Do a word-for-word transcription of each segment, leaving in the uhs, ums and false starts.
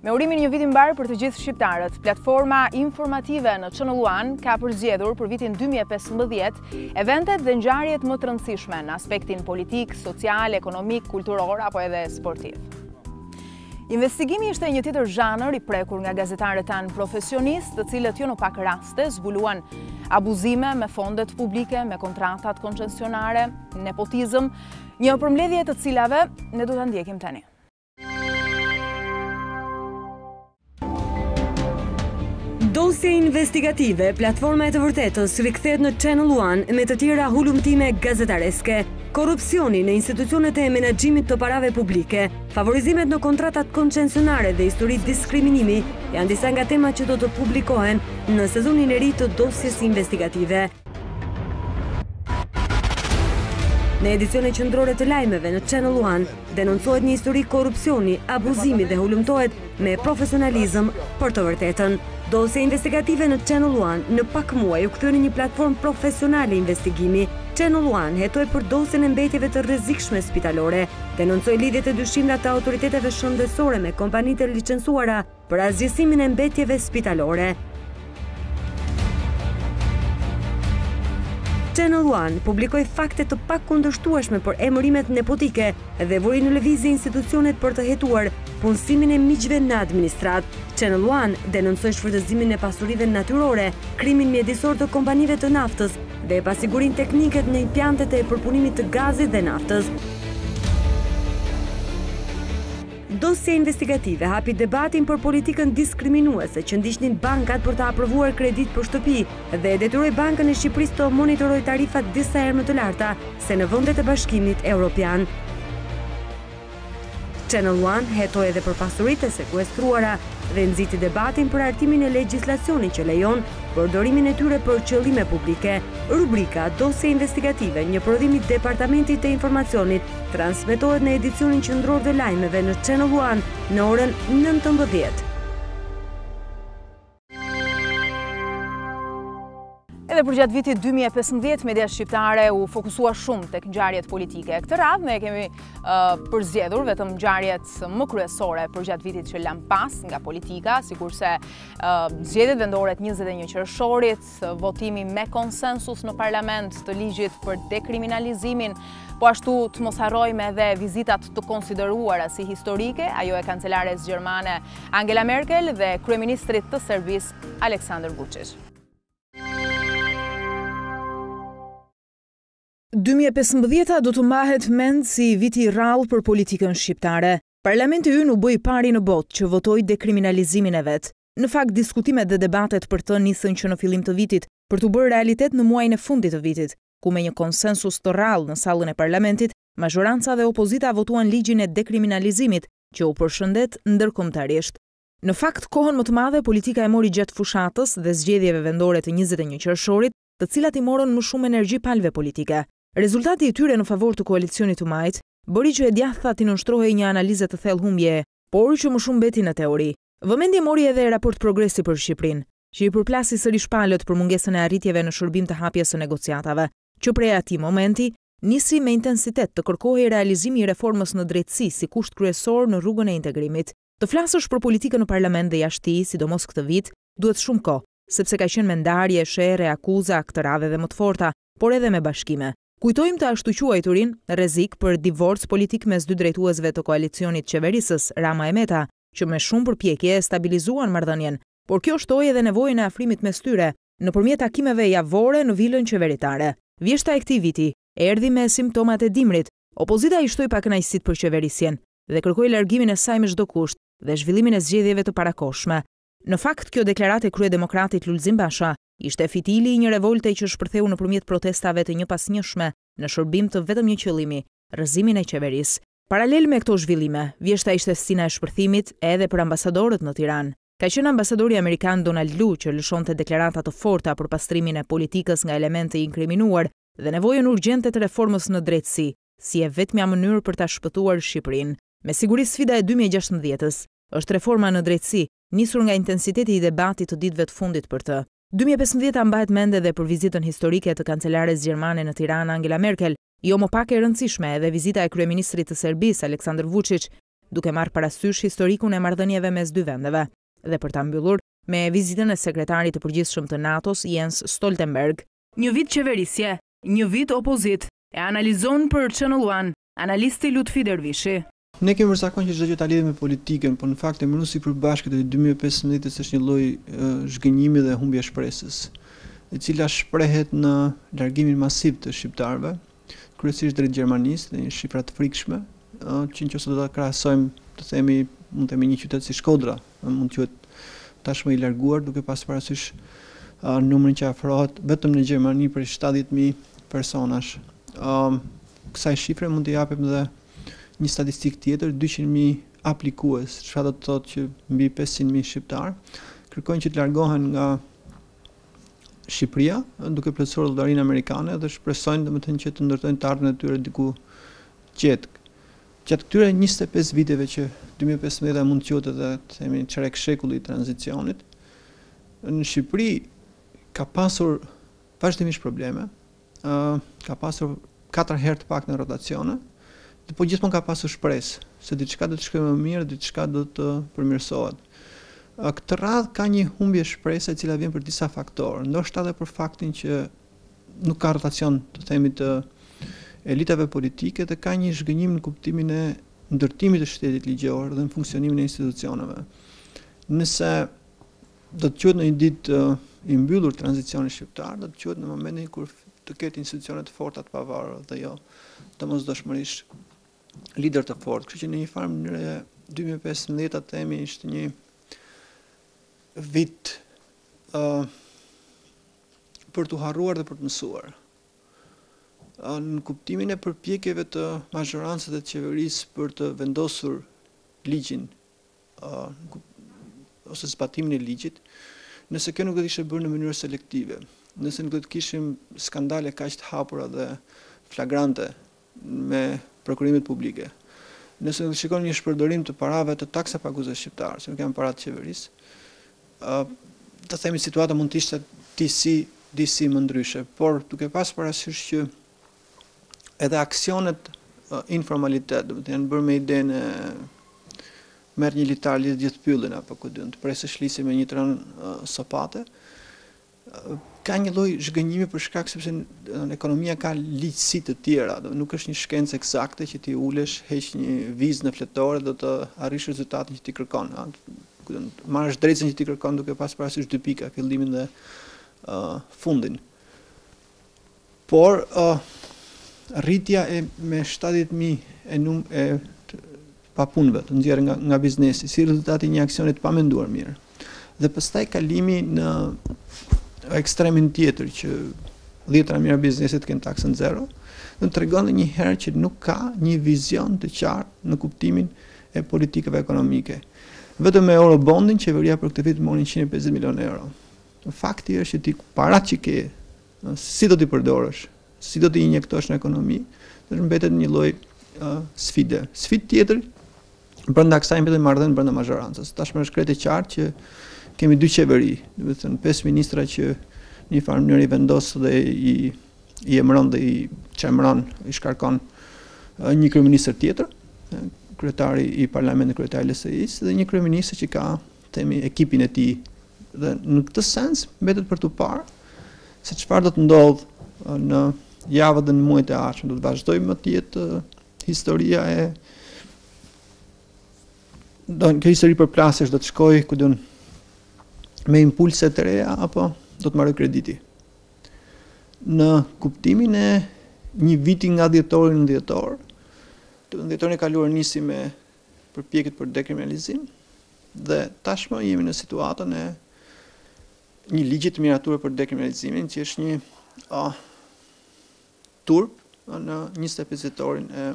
Me urimin një vit i mbar për të gjithë shqiptarët, platforma informative në Channel One ka përzgjedhur për vitin dy mijë e pesëmbëdhjetë eventet dhe ngjarjet më të rëndësishme në aspektin politik, social, ekonomik, kulturor apo edhe sportiv. Investigimi ishte një tjetër zhanër i prekur nga gazetarët tanë profesionistë, të cilët jo në pak raste zbuluan abuzime me fondet publike, me kontratat koncesionare, nepotizëm, një përmbledhje të cilave ne do ta ndjekim tani. Dosje investigative, platforma e të vërtetës rikthehet në Channel One me të tjera hulumtime gazetareske, korrupsioni në institucionet e menaxhimit të parave publike, favorizimet në kontratat koncesionare dhe histori diskriminimi janë disa nga temat që do të publikohen në sezonin e ri të dosjes investigative. Në edicionet qendrore të lajmeve në Channel One denoncohet një histori korrupsioni, abuzimi dhe hulumtohet me profesionalizëm për të vërtetën. Dosje investigative në Channel One në pak muaj u kthye në një platformë profesionale investigimi. Channel One hetoi për dosjen e mbetjeve të rrezikshme spitalore, denoncoi lidhjet e dyshimta të autoriteteve shëndetësore me kompanitë e licencuara për asgjësimin e mbetjeve spitalore. Channel One publikoi fakte të pakundërshtueshme për emërimet nepotike dhe vuri në lëvizje institucionet për të hetuar punësimin e miqve në administrat. Channel One denoncoi shfrytëzimin e pasurive natyrore, krimin mjedisor të kompanive të naftës dhe pasigurinë teknike në impjantet e përpunimit të gazit dhe naftës. Dosja investigative hapi debatin për politikën diskriminuese që ndiqnin bankat për të aprovuar kredit për shtëpi dhe detyroi Bankën e Shqipërisë të monitorojë tarifat disa herë më të larta se në vendet e Bashkimit Evropian. Channel One hetoi edhe për pasuritë e sekuestruara dhe nxiti debatin për hartimin e legjislacionit që lejon përdorimin e tyre për qëllime publike. Rubrika Dosje investigative, një prodhim i Departamentit të Informacionit, transmetohet në edicionin qendror të lajmeve në Channel One në orën nëntëmbëdhjetë. Edhe për gjatë vitit dy mijë e pesëmbëdhjetë, media shqiptare u fokusua shumë tek ngjarjet politike. Këtë radhë ne kemi uh, përzgjedhur vetëm ngjarjet më kryesore për gjatë vitit që lan pas nga politika, sikurse uh, zgjedhjet vendore të njëzet e një qershorit, votimi me konsensus në parlament të ligjit për dekriminalizimin, po ashtu të mos harrojmë edhe vizitat të konsideruara si historike, ajo e kancelares gjermane Angela Merkel dhe kryeministrit të Serbisë Aleksandar Vučić. dy mijë e pesëmbëdhjeta do të mbahet mend si viti i rrallë për politikën shqiptare. Parlamenti ynë u bë i pari në botë që votoi dekriminalizimin e vet. Në fakt, diskutimet dhe debatet për të nisën që në fillim të vitit, për të bërë realitet në muajin e fundit të vitit, ku me një konsensus të rrallë në sallën e parlamentit, mazhoranca dhe opozita votuan ligjin e dekriminalizimit, që u përshëndet ndërkombëtarisht. Në fakt, kohën më të madhe politika e mori gjatë fushatës dhe zgjedhjeve vendore të njëzet e një qershorit, të cilat i morën më shumë energji palëve politike. Rezultati i tyre në favor të koalicionit të majt bëri që e djathta t'i nënshtrohej një analizë të thellëhumbje, por që më shumë beti në teori. Vëmendje mori edhe raport progresi për Shqipërinë, që i përplasi sërish palët për mungesën e arritjeve në shërbim të hapjes së negociatave, që prej atij momenti nisi me intensitet të kërkohej realizimi i reformës në drejtësi si kusht kryesor në rrugën e integrimit. Të flasësh për politikën në parlament dhe jashtë tij, sidomos këtë vit, duhet shumë kohë, sepse ka qenë me ndarje, shere, akuza, të radhe dhe më të forta, por edhe me bashkime. Kujtojmë të ashtu quajturin rrezik për divorc politik mes dy drejtuesve të koalicionit qeverisës, Rama e Meta, që me shumë përpjekje e stabilizuan marrëdhënien, por kjo shtoi edhe nevojën e afrimit mes tyre nëpërmjet takimeve javore në vilën qeveritare. Vjeshta e këtij viti erdhi me simptomat e dimrit. Opozita i shtoi pakënaqësitë për qeverisjen dhe kërkoi largimin e saj me çdo kusht dhe zhvillimin e zgjedhjeve të parakohshme. Në fakt, kjo deklaratë e kryedemokratit Lulzim Basha ishte fitili i një revolte që shpërtheu nëpërmjet protestave të njëpasnjëshme në shërbim të vetëm një qëllimi, rrëzimin e qeverisë. Paralel me këto zhvillime, vjeshta ishte stina e shpërthimit edhe për ambasadorët në Tiranë. Ka qenë ambasadori amerikan Donald Lu që lëshonte deklarata të forta për pastrimin e politikës nga elemente i inkriminuar dhe nevojën urgjente të reformës në drejtësi, si e vetmja mënyrë për ta shpëtuar Shqipërinë. Me siguri sfida e dy mijë e gjashtëmbëdhjetës është reforma në drejtësi, nisur nga intensiteti i debatit të ditëve të fundit për të. dy mijë e pesëmbëdhjetë mbahet mend edhe për vizitën historike të kancelares gjermane në Tiranë Angela Merkel, jo më pak e rëndësishme edhe vizita e kryeministrit të Serbisë Aleksandar Vučić, duke marrë parasysh historikun e marrëdhënieve mes dy vendeve. Dhe për ta mbyllur me vizitën e sekretarit të përgjithshëm të NATO-s Jens Stoltenberg. Një vit qeverisje, një vit opozit, e analizon për Channel One analisti Lutfi Dervishi. Ne kemi përcaktuar që çdo gjë ta lidhim me politikën, por në fakt emëruesi i përbashkët e dy mijë e pesëmbëdhjetë është një lloj zhgënjimi dhe humbje shpresës, e cila shprehet në largimin masiv të shqiptarëve, kryesisht drejt Gjermanisë, dhe një shifra të frikshme, që nëse do ta krahasojmë, të themi, mund të themi një qytet si Shkodra, mund të quhet tashmë i larguar, duke pasur parasysh uh, numrin që afrohet vetëm në Gjermani për shtatëdhjetë mijë personash. Um, kësaj shifre mund të japim edhe një statistikë tjetër, dyqind mijë aplikues, çfarë do të thotë që mbi pesëqind mijë shqiptar kërkojnë që të largohen nga Shqipëria, duke plotësuar llogarinë amerikane dhe shpresojnë domethënë që të ndërtojnë të ardhmen e tyre diku qetë. Gjatë këtyre njëzet e pesë viteve që dy mijë e pesëmbëdhjetë mund të quhet edhe të themi çerek shekulli i tranzicionit, në Shqipëri ka pasur vazhdimisht probleme, uh, ka pasur katër herë të paktën rotacione, po gjithmonë ka pasur shpresë se diçka do të shkojë më mirë, diçka do të përmirësohet. Këtë radhë ka një humbje shprese e cila vjen për disa faktorë, ndoshta edhe për faktin që nuk ka rotacion, të themi, të elitave politike dhe ka një zhgënjim në kuptimin e ndërtimit të shtetit ligjor dhe në funksionimin e institucioneve. Nëse do të quhet në një ditë uh, i mbyllur tranzicioni shqiptar, do të quhet në momentin kur të ketë institucione të forta të pavarura dhe jo domosdoshmërisht lider të fortë. Kështu që në një farë mënyrë dy mijë e pesëmbëdhjetë themi ishte një vit uh, për të harruar dhe për të mësuar. Uh, në kuptimin e përpjekjeve të mazhorancës dhe të qeverisë për të vendosur ligjin uh, ose zbatimin e ligjit, nëse kjo nuk do të ishte bërë në mënyrë selektive, nëse nuk do të kishim skandale kaq të hapura dhe flagrante me prokurimet publike, nëse nuk shikon një shpërdorim të parave të taksa paguese shqiptar, se nuk janë parat të qeverisë, uh, të themi situata mund të ishte disi disi më ndryshe, por duke pas parasysh që edhe aksionet uh, informalitet, do të janë bërë me idenë e merr një litar lidh gjithë pyllin apo ku diun, të presësh lisi me një tron uh, sopate, uh, ka një lloj zhgënjimi për shkak sepse uh, ekonomia ka ligjësi të tjera, do nuk është një shkencë eksakte që ti ulesh, heq një vizë në fletore do të arrish rezultatin që ti kërkon. Ku diun, marrësh drejtën që ti kërkon duke pas parasysh dy pika, fillimin dhe uh, fundin. Por uh, rritja e me shtatëdhjetë mijë e num e papunëve të nxjerrë nga, nga biznesi, si rezultati i një aksioni të pamenduar mirë. Dhe pastaj kalimi në ekstremin tjetër që dhjetëra mijëra bizneset kanë taksën zero, do të tregon edhe një herë që nuk ka një vizion të qartë në kuptimin e politikave ekonomike. Vetëm me Eurobondin qeveria për këtë vit mori njëqind e pesëdhjetë milionë euro. Fakti është që ti parat që ke, si do t'i përdorësh, si do t'i injektosh në ekonomi, do të mbetet një lloj uh, sfide. Sfidë tjetër brenda kësaj mbetet marrëdhënie brenda mazhorancës. Tashmë është krejt e qartë që kemi dy qeveri, do të thënë pesë ministra që në një farë mënyrë i vendos dhe i i emëron dhe i çemëron, i shkarkon uh, një kryeministër tjetër, kryetari i parlamentit, kryetari i L S I-s dhe një kryeministër që ka themi ekipin e tij. Dhe në këtë sens mbetet për të parë se çfarë do të ndodh uh, në javët dhe në muajt e ardhshëm. Do të vazhdojmë më të jetë uh, historia e do kjo histori përplasësh do të shkojë ku diun me impulse të reja apo do të marrë krediti. Në kuptimin e një viti nga dhjetori në dhjetor, dhjetorin e kaluar nisi me përpjekjet për dekriminalizim dhe tashmë jemi në situatën e një ligji të miratuar për dekriminalizimin, që është një uh, turp në njëzet e pesë dhjetorin e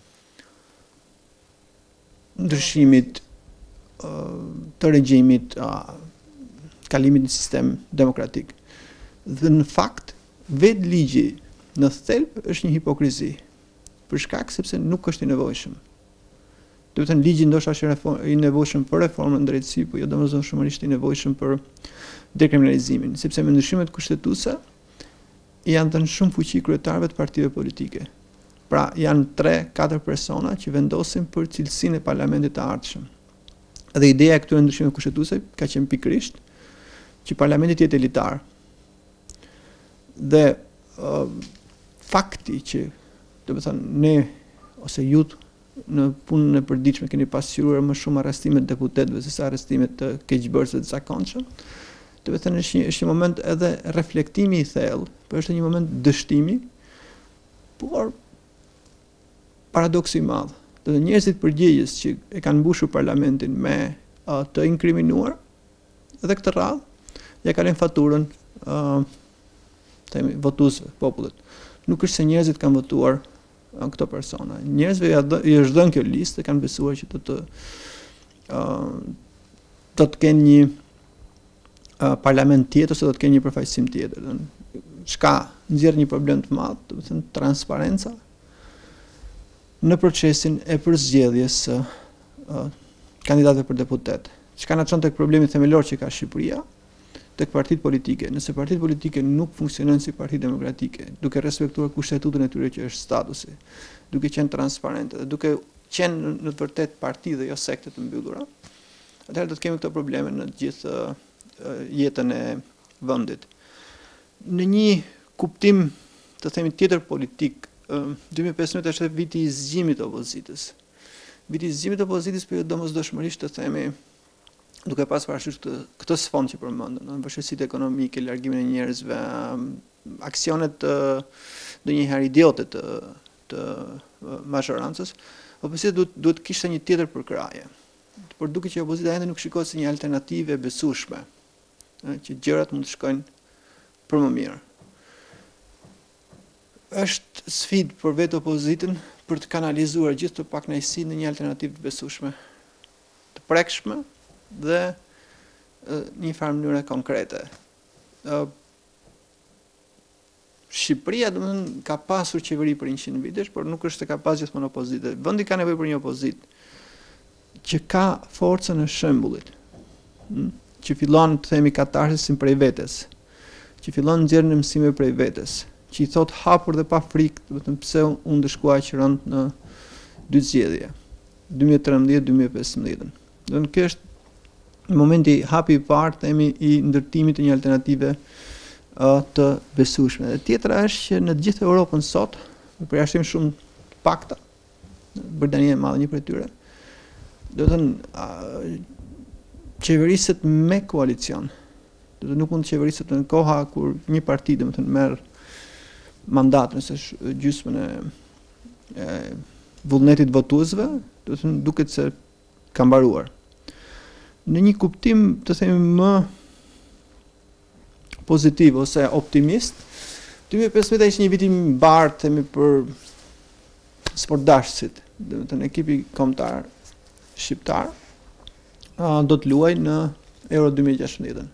ndryshimit uh, të regjimit, uh, kalimit në sistem demokratik. Dhe në fakt, vetë ligji në thelb është një hipokrizi, për shkak sepse nuk është i nevojshëm. Do të thënë ligji ndoshta është i nevojshëm për reformën në drejtësi, po jo domosdoshmërisht i nevojshëm për dekriminalizimin, sepse me ndryshimet kushtetuese janë dhënë shumë fuqi kryetarëve të partive politike. Pra janë tre katër persona që vendosin për cilësinë e parlamentit të ardhshëm. Dhe ideja e këtyre ndryshimeve kushtetuese ka qenë pikërisht që parlamenti të jetë elitar. Dhe uh, fakti që, do të thënë, ne ose ju në punën e përditshme keni pasqyruar më shumë arrestimet të deputetëve se sa arrestimet të keqbërësve të zakonshëm, do të thënë është një, është një moment edhe reflektimi i thellë, por është një moment dështimi, por paradoksi i madh. Do të njerëzit përgjegjës që e kanë mbushur parlamentin me uh, të inkriminuar dhe këtë radhë ja kanë faturën uh, themi votuesve popullit. Nuk është se njerëzit kanë votuar uh, këto persona. Njerëzve i është dhënë kjo listë dhe kanë besuar që do të uh, do të kenë një uh, parlament tjetër ose do të kenë një përfaqësim tjetër. Çka nxjerr një problem të madh, do të thënë transparenca në procesin e përzgjedhjes së uh, kandidatëve për deputet. Çka na çon tek problemi themelor që ka Shqipëria, tek partitë politike. Nëse partitë politike nuk funksionojnë si parti demokratike, duke respektuar kushtetutën e tyre që është statusi, duke qenë transparente dhe duke qenë në, në të vërtet parti dhe jo sekte të mbyllura, atëherë do të kemi këto probleme në të gjithë uh, jetën e vendit. Në një kuptim të themi tjetër politik, dy mijë e pesëmbëdhjetë është viti i zgjimit të opozitës. Viti i zgjimit të opozitës për domosdoshmërisht të themi, duke pas parasysh këtë, këtë sfond që përmendën, vështirësitë ekonomike, largimin e njerëzve, aksionet të ndonjëherë idiote të, të mazhorancës, opozita duhet duhet kishte një tjetër përkraje. Por duke që opozita ende nuk shikohet si një alternativë e besueshme, që gjërat mund të shkojnë për më mirë. Është sfidë për vetë opozitën për të kanalizuar gjithë të pakënaqësi në një alternativë të besueshme, të prekshme dhe një farë mënyre konkrete. Shqipëria domethënë ka pasur qeveri për njëqind vitesh, por nuk është se ka pas gjithmonë opozitë. Vendi ka nevojë për një opozitë që ka forcën e shembullit, që fillon të themi katarsisin prej vetes, që fillon nxjerrjen e mësimeve prej vetes, që i thot hapur dhe pa frikë, do të thënë pse unë dëshkuaj që rënd në dy zgjedhje, dy mijë e trembëdhjetë dy mijë e pesëmbëdhjetë. Do të kjo është në momenti hapi i parë themi i ndërtimit të një alternative uh, të besueshme. Dhe tjetra është që në të gjithë Europën sot, me përjashtim shumë të pakta, Britania e Madhe një prej tyre, do të thënë uh, qeveriset me koalicion. Do të nuk mund të qeveriset në koha kur një parti do të thënë merr mandat nëse gjysmën e, e vullnetit votuesve, do të thënë duket se ka mbaruar. Në një kuptim të themi më pozitiv ose optimist, dy mijë e pesëmbëdhjetë ishte një vit i mbarë themi për sportdashësit, do të thënë ekipi kombëtar shqiptar do të luajë në Euro dy mijë e gjashtëdhjetë.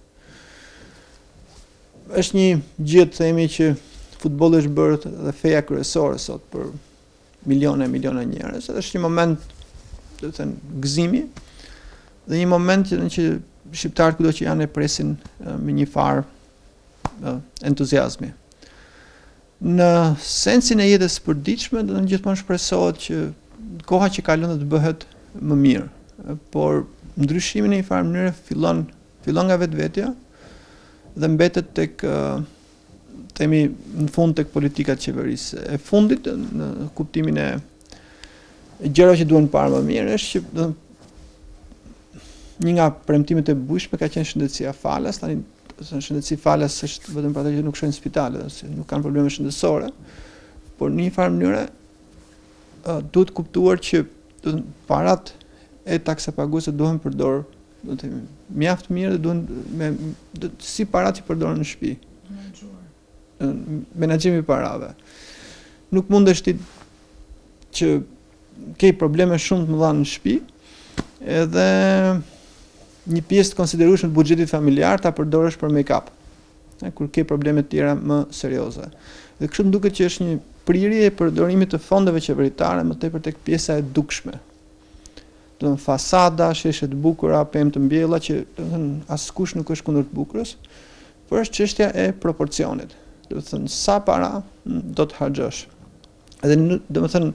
Është një gjë të themi që futbolli është bërë dhe feja kryesore sot për miliona e miliona njerëz. Është një moment, do të thënë, gëzimi dhe një moment që, që shqiptarët kudo që janë e presin uh, me një farë uh, entuziazmi. Në sensin e jetës së përditshme, do të thënë gjithmonë shpresohet që koha që kalon do të bëhet më mirë, por ndryshimi në një farë mënyrë fillon fillon nga vetvetja dhe mbetet tek uh, themi në fund tek politikat qeverisë. E fundit në kuptimin e gjërave që duhen parë më mirë është që një nga premtimet e bujshme ka qenë shëndetësia falas. Tani shëndetësia falas është vetëm për ata që nuk shkojnë në spitale, se nuk kanë probleme shëndetësore, por në një farë mënyre uh, duhet kuptuar që parat e taksapaguese duhen përdor, do të themi, mjaft mirë dhe duhen me do, si parat që përdoren në shtëpi. Menaxhimi i parave. Nuk mundesh ti që ke probleme shumë të mëdha në shtëpi, edhe një pjesë të konsiderueshme të buxhetit familjar ta përdorësh për make-up, kur ke probleme të tjera më serioze. Dhe kështu më duket që është një prirje e përdorimit të fondeve qeveritare më tepër tek pjesa e dukshme. Do të thënë fasada, sheshe të bukura, pemë të mbjella që do të thënë askush nuk është kundër të bukurës, por është çështja e proporcionit. Do të thënë sa para do të harxhosh. Edhe domethënë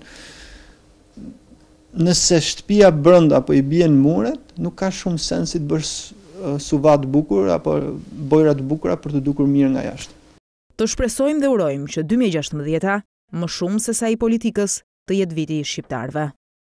nëse shtëpia brenda apo i bien muret, nuk ka shumë sens i të bësh suva të bukur apo bojra të bukura për të dukur mirë nga jashtë. Të shpresojmë dhe urojmë që dy mijë e gjashtëmbëdhjetë më shumë se sa i politikës të jetë viti i shqiptarëve.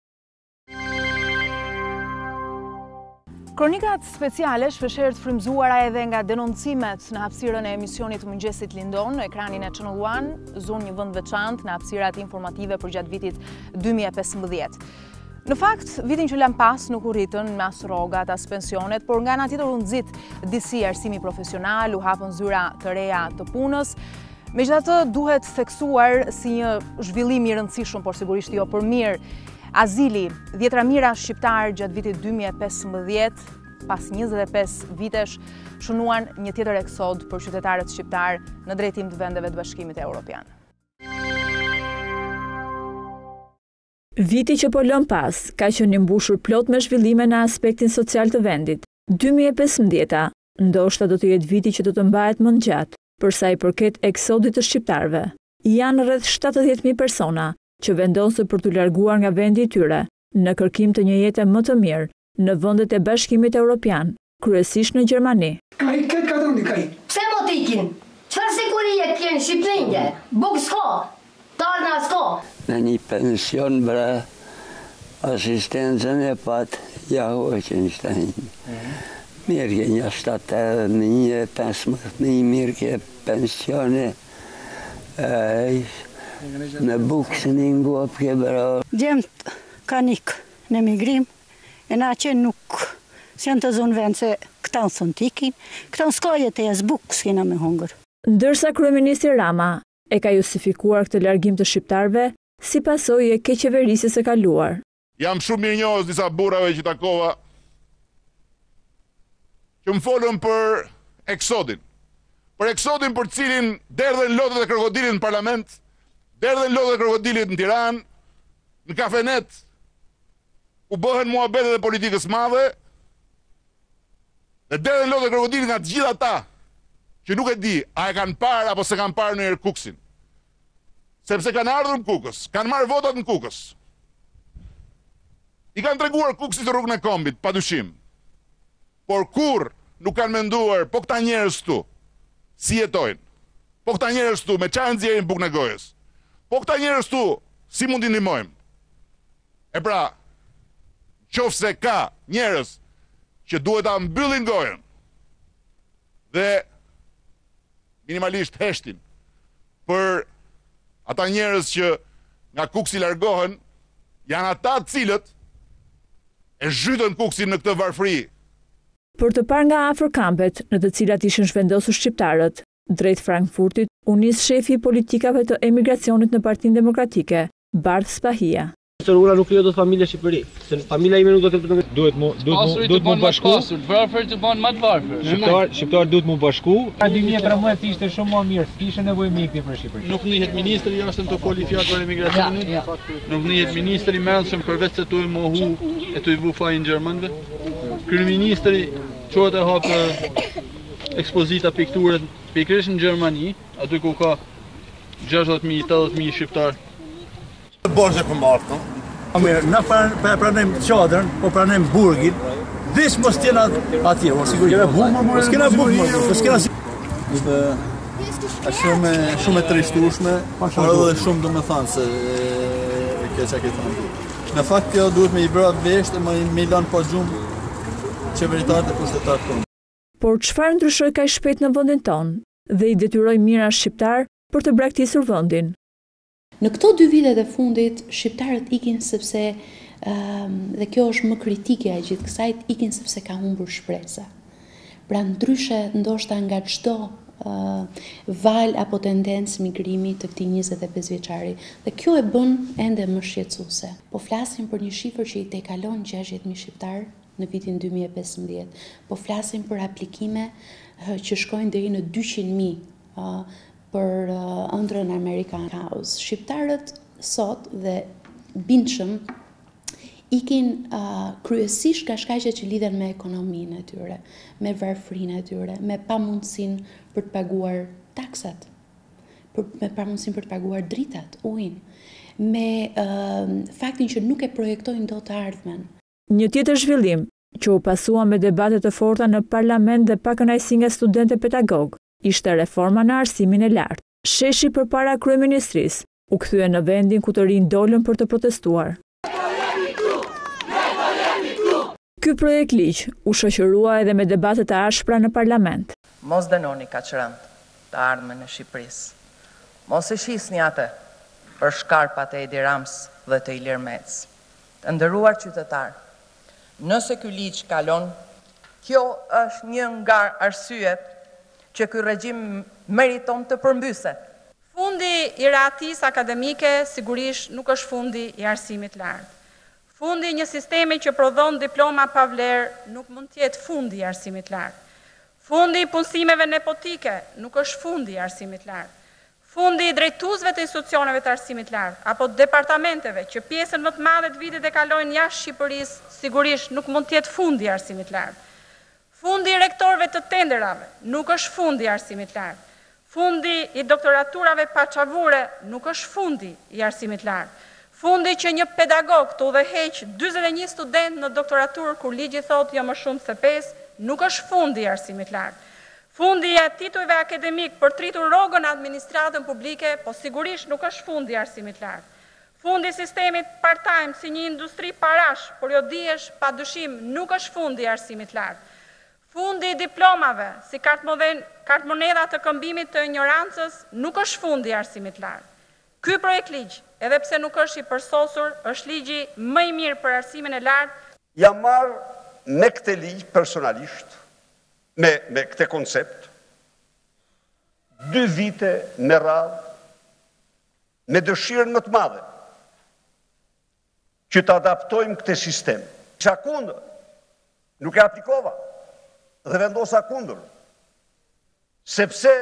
Kronikat speciale shpeshherë të frymëzuara edhe nga denoncimet në hapësirën e emisionit Mëngjesit Lindon në ekranin e Channel One zonë një vend veçantë në hapësirat informative për gjatë vitit dy mijë e pesëmbëdhjetë. Në fakt, vitin që lam pas nuk u rritën me as rrogat, as pensionet, por nga ana tjetër u nxit disi arsimi profesional, u hapën zyra të reja të punës. Megjithatë, duhet theksuar si një zhvillim i rëndësishëm, por sigurisht jo për mirë. Azili, dhjetra mira shqiptar gjatë vitit dy mijë e pesëmbëdhjetë, pas njëzet e pesë vitesh, shënuan një tjetër eksod për qytetarët shqiptar në drejtim të vendeve të Bashkimit Evropian. Viti që po lëm pas, ka qenë i mbushur plot me zhvillime në aspektin social të vendit. dy mijë e pesëmbëdhjeta, ndoshta do të jetë viti që do të mbahet më gjatë, për sa i përket eksodit të shqiptarëve. Janë rreth shtatëdhjetë mijë persona që vendosen për të larguar nga vendi i tyre në kërkim të një jete më të mirë në vendet e Bashkimit Evropian, kryesisht në Gjermani. Kaj, kaj, kaj, kaj. Pse mo t'ikin? Qëfar sigurie kjenë Shqipërinje? Buk s'ka, tarna s'ka. Në një pension, bra, asistencën e pat, ja hoqen shtajnë. Mirë ke një shtatë edhe një, pesëmbëdhjetë një mirë ke pensione, në bukësën i ngop ke bra. Gjemt ka nikë në migrim, e na që nuk si janë të zonë vend se këta në thonë t'ikin, këta në s'ka jetë e jesë bukë s'kina me hongër. Ndërsa kryeministri Rama e ka justifikuar këtë largim të shqiptarëve si pasojë e keqeverisjes së kaluar. Jam shumë mirënjohës disa burrave që takova që më folën për eksodin. Për eksodin për cilin derdhen lotët e krokodilit në parlament, derdhen lotët e krokodilit në Tiranë, në kafenet, ku bëhen muhabetet e politikës madhe, dhe derdhen lotët e krokodilit nga të gjitha ta, që nuk e di, a e kanë parë apo se kanë parë në herë Kuksin. Sepse kanë ardhur në Kukës, kanë marrë votat në Kukës. I kanë treguar Kuksit rrugën e kombit, pa dyshim. Por kur nuk kanë menduar, po këta njerëz këtu, si jetojnë? Po këta njerëz këtu, me çfarë nxjerrin bukën e gojës? Po këta njerëz këtu, si mund t'i ndihmojmë? E pra, qofse ka njerëz që duhet ta mbyllin gojën dhe minimalisht heshtin për ata njerëz që nga Kuksi largohen, janë ata të cilët e zhytën Kuksin në këtë varfëri. Për të parë nga afër kampet në të cilat ishin zhvendosur shqiptarët, drejt Frankfurtit u nis shefi i politikave të emigracionit në Partinë Demokratike, Bart Spahia. Unë nuk krijohet familje Shqipëri, se familja ime nuk do të ketë duhet duhet mu duhet mu bashku. Varfër të bën më të varfër. Shqiptar, shqiptar duhet mu bashku. dy mijë e trembëdhjetë ishte shumë më mirë, kishte nevojë mjekti për Shqipërinë. Nuk nihet ministri jashtëm të foli fjalë për emigracionin. Nuk nihet ministri i mendshëm përveç se tu e mohu e tu i vu fajin gjermanëve. Kryeministri çohet e hap ekspozita pikturë pikërisht në Gjermani, aty ku ka gjashtëdhjetë mijë tetëdhjetë mijë shqiptar. Borxhe për martë, no? Mirë, na pranojmë qadrën, po pranojmë burgin, veç mos t'jena atje, o sigurisht. S'kena bukë, po s'kena si... Është shumë shumë e trishtueshme, por edhe shumë domethënë se kjo çka ke thënë. Në fakt kjo duhet me i bëra vesh dhe me i lënë pa gjumë qeveritarët e pushtetarët tonë. Por çfarë ndryshoi kaq shpejt në vendin tonë dhe i detyroi mira shqiptar për të braktisur vendin? Në këto dy vitet e fundit, shqiptarët ikin sepse, um, dhe kjo është më kritike e gjithë kësajt, ikin sepse ka humbur shpresa. Pra ndryshe ndoshta nga çdo uh, val apo tendencë migrimi të këtij njëzet e pesë vjeçari. Dhe kjo e bën ende më shqetësuese. Po flasim për një shifër që i tejkalon gjashtëdhjetë mijë shqiptar në vitin dy mijë e pesëmbëdhjetë. Po flasim për aplikime uh, që shkojnë deri në dyqind mijë. Uh, për uh, ëndrrën American House. Shqiptarët sot dhe bindshëm ikin uh, kryesisht ka shkaqe që lidhen me ekonominë e tyre, me varfërinë e tyre, me pamundësinë për të paguar taksat, për, me pamundësinë për të paguar dritat, ujin, me uh, faktin që nuk e projektojnë dot të ardhmen. Një tjetër zhvillim që u pasua me debate të forta në parlament dhe pa kënaqësi nga studentë pedagog, ishte reforma në arsimin e lartë. Sheshi përpara kryeministrisë u kthye në vendin ku të rinj dolën për të protestuar. Ky projekt ligj u shoqërua edhe me debate të ashpra në parlament. Mos dënoni kaq rënd të ardhmen e Shqipërisë. Mos e shisni atë për shkarpat e Edi Rams dhe të Ilir Mec. Të nderuar qytetar, nëse ky ligj kalon, kjo është një nga arsyet që ky regjim meriton të përmbyset. Fundi i rahatisë akademike sigurisht nuk është fundi i arsimit lartë. Fundi i një sistemi që prodhon diploma pa vlerë nuk mund të jetë fundi i arsimit lartë. Fundi i punësimeve nepotike nuk është fundi i arsimit lartë. Fundi i drejtuesve të institucioneve të arsimit lartë apo departamenteve që pjesën më të madhe të vitit e kalojnë jashtë Shqipërisë sigurisht nuk mund të jetë fundi i arsimit lartë. Fundi i rektorëve të tenderave nuk është fundi i arsimit lartë. Fundi i doktoraturave paçavure nuk është fundi i arsimit lartë. Fundi që një pedagog të udhëheq dyzet e një student në doktoraturë kur ligji thotë jo më shumë se pesë nuk është fundi i arsimit lartë. Fundi i titujve akademik për tritur rrogën administratën publike, po sigurisht nuk është fundi i arsimit lartë. Fundi i sistemit part-time si një industri parash, por jo dihesh padyshim nuk është fundi i arsimit lartë. Fundi i diplomave si kartmonedha të këmbimit të ignorancës nuk është fundi i arsimit lartë. Ky projekt ligj, edhe pse nuk është i përsosur, është ligji më i mirë për arsimin e lartë. Jam marrë me këtë ligj personalisht, me, me këtë koncept, dy vite me radhë, me dëshirën më të madhe, që të adaptojmë këtë sistem. Qa kundër, nuk e aplikova, dhe vendosa kundër, sepse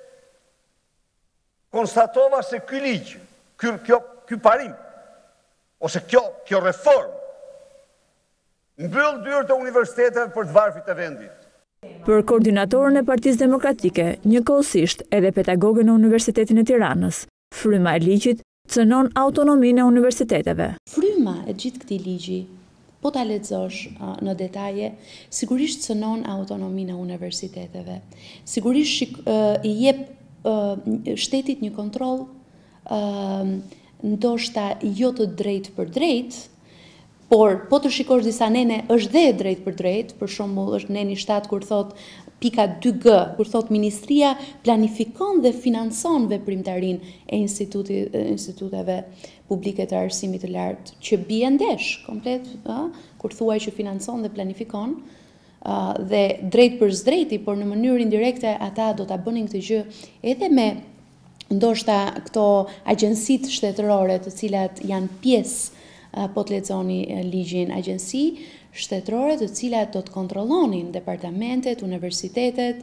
konstatova se ky ligj, ky, kjo, ky parim, ose kjo, kjo reform, mbyll dyert e universiteteve për të varfrit të vendit. Për koordinatorën e Partisë Demokratike, njëkohësisht edhe pedagogën e Universitetin e Tiranës, fryma e ligjit cënon autonominë e universiteteve. Fryma e gjithë këtij ligji, po ta lexosh uh, në detaje, sigurisht cënon autonominë e universiteteve. Sigurisht uh, i jep uh, shtetit një kontroll uh, ndoshta jo të drejtë për drejtë, por po të shikosh disa nene është dhe drejt për drejt, për shembull është neni shtat kur thot pika dy G, kur thot ministria planifikon dhe finanson veprimtarinë e instituteve publike të arsimit të lartë, që bie ndesh komplet, a? Kur thuaj që finanson dhe planifikon, a, dhe drejt për zdrejti, por në mënyrë indirekte ata do ta bënin këtë gjë edhe me ndoshta këto agjensitë shtetërore të cilat janë pjesë, po të lexoni ligjin, agjensi shtetërore të cilat do të kontrollonin departamentet, universitetet,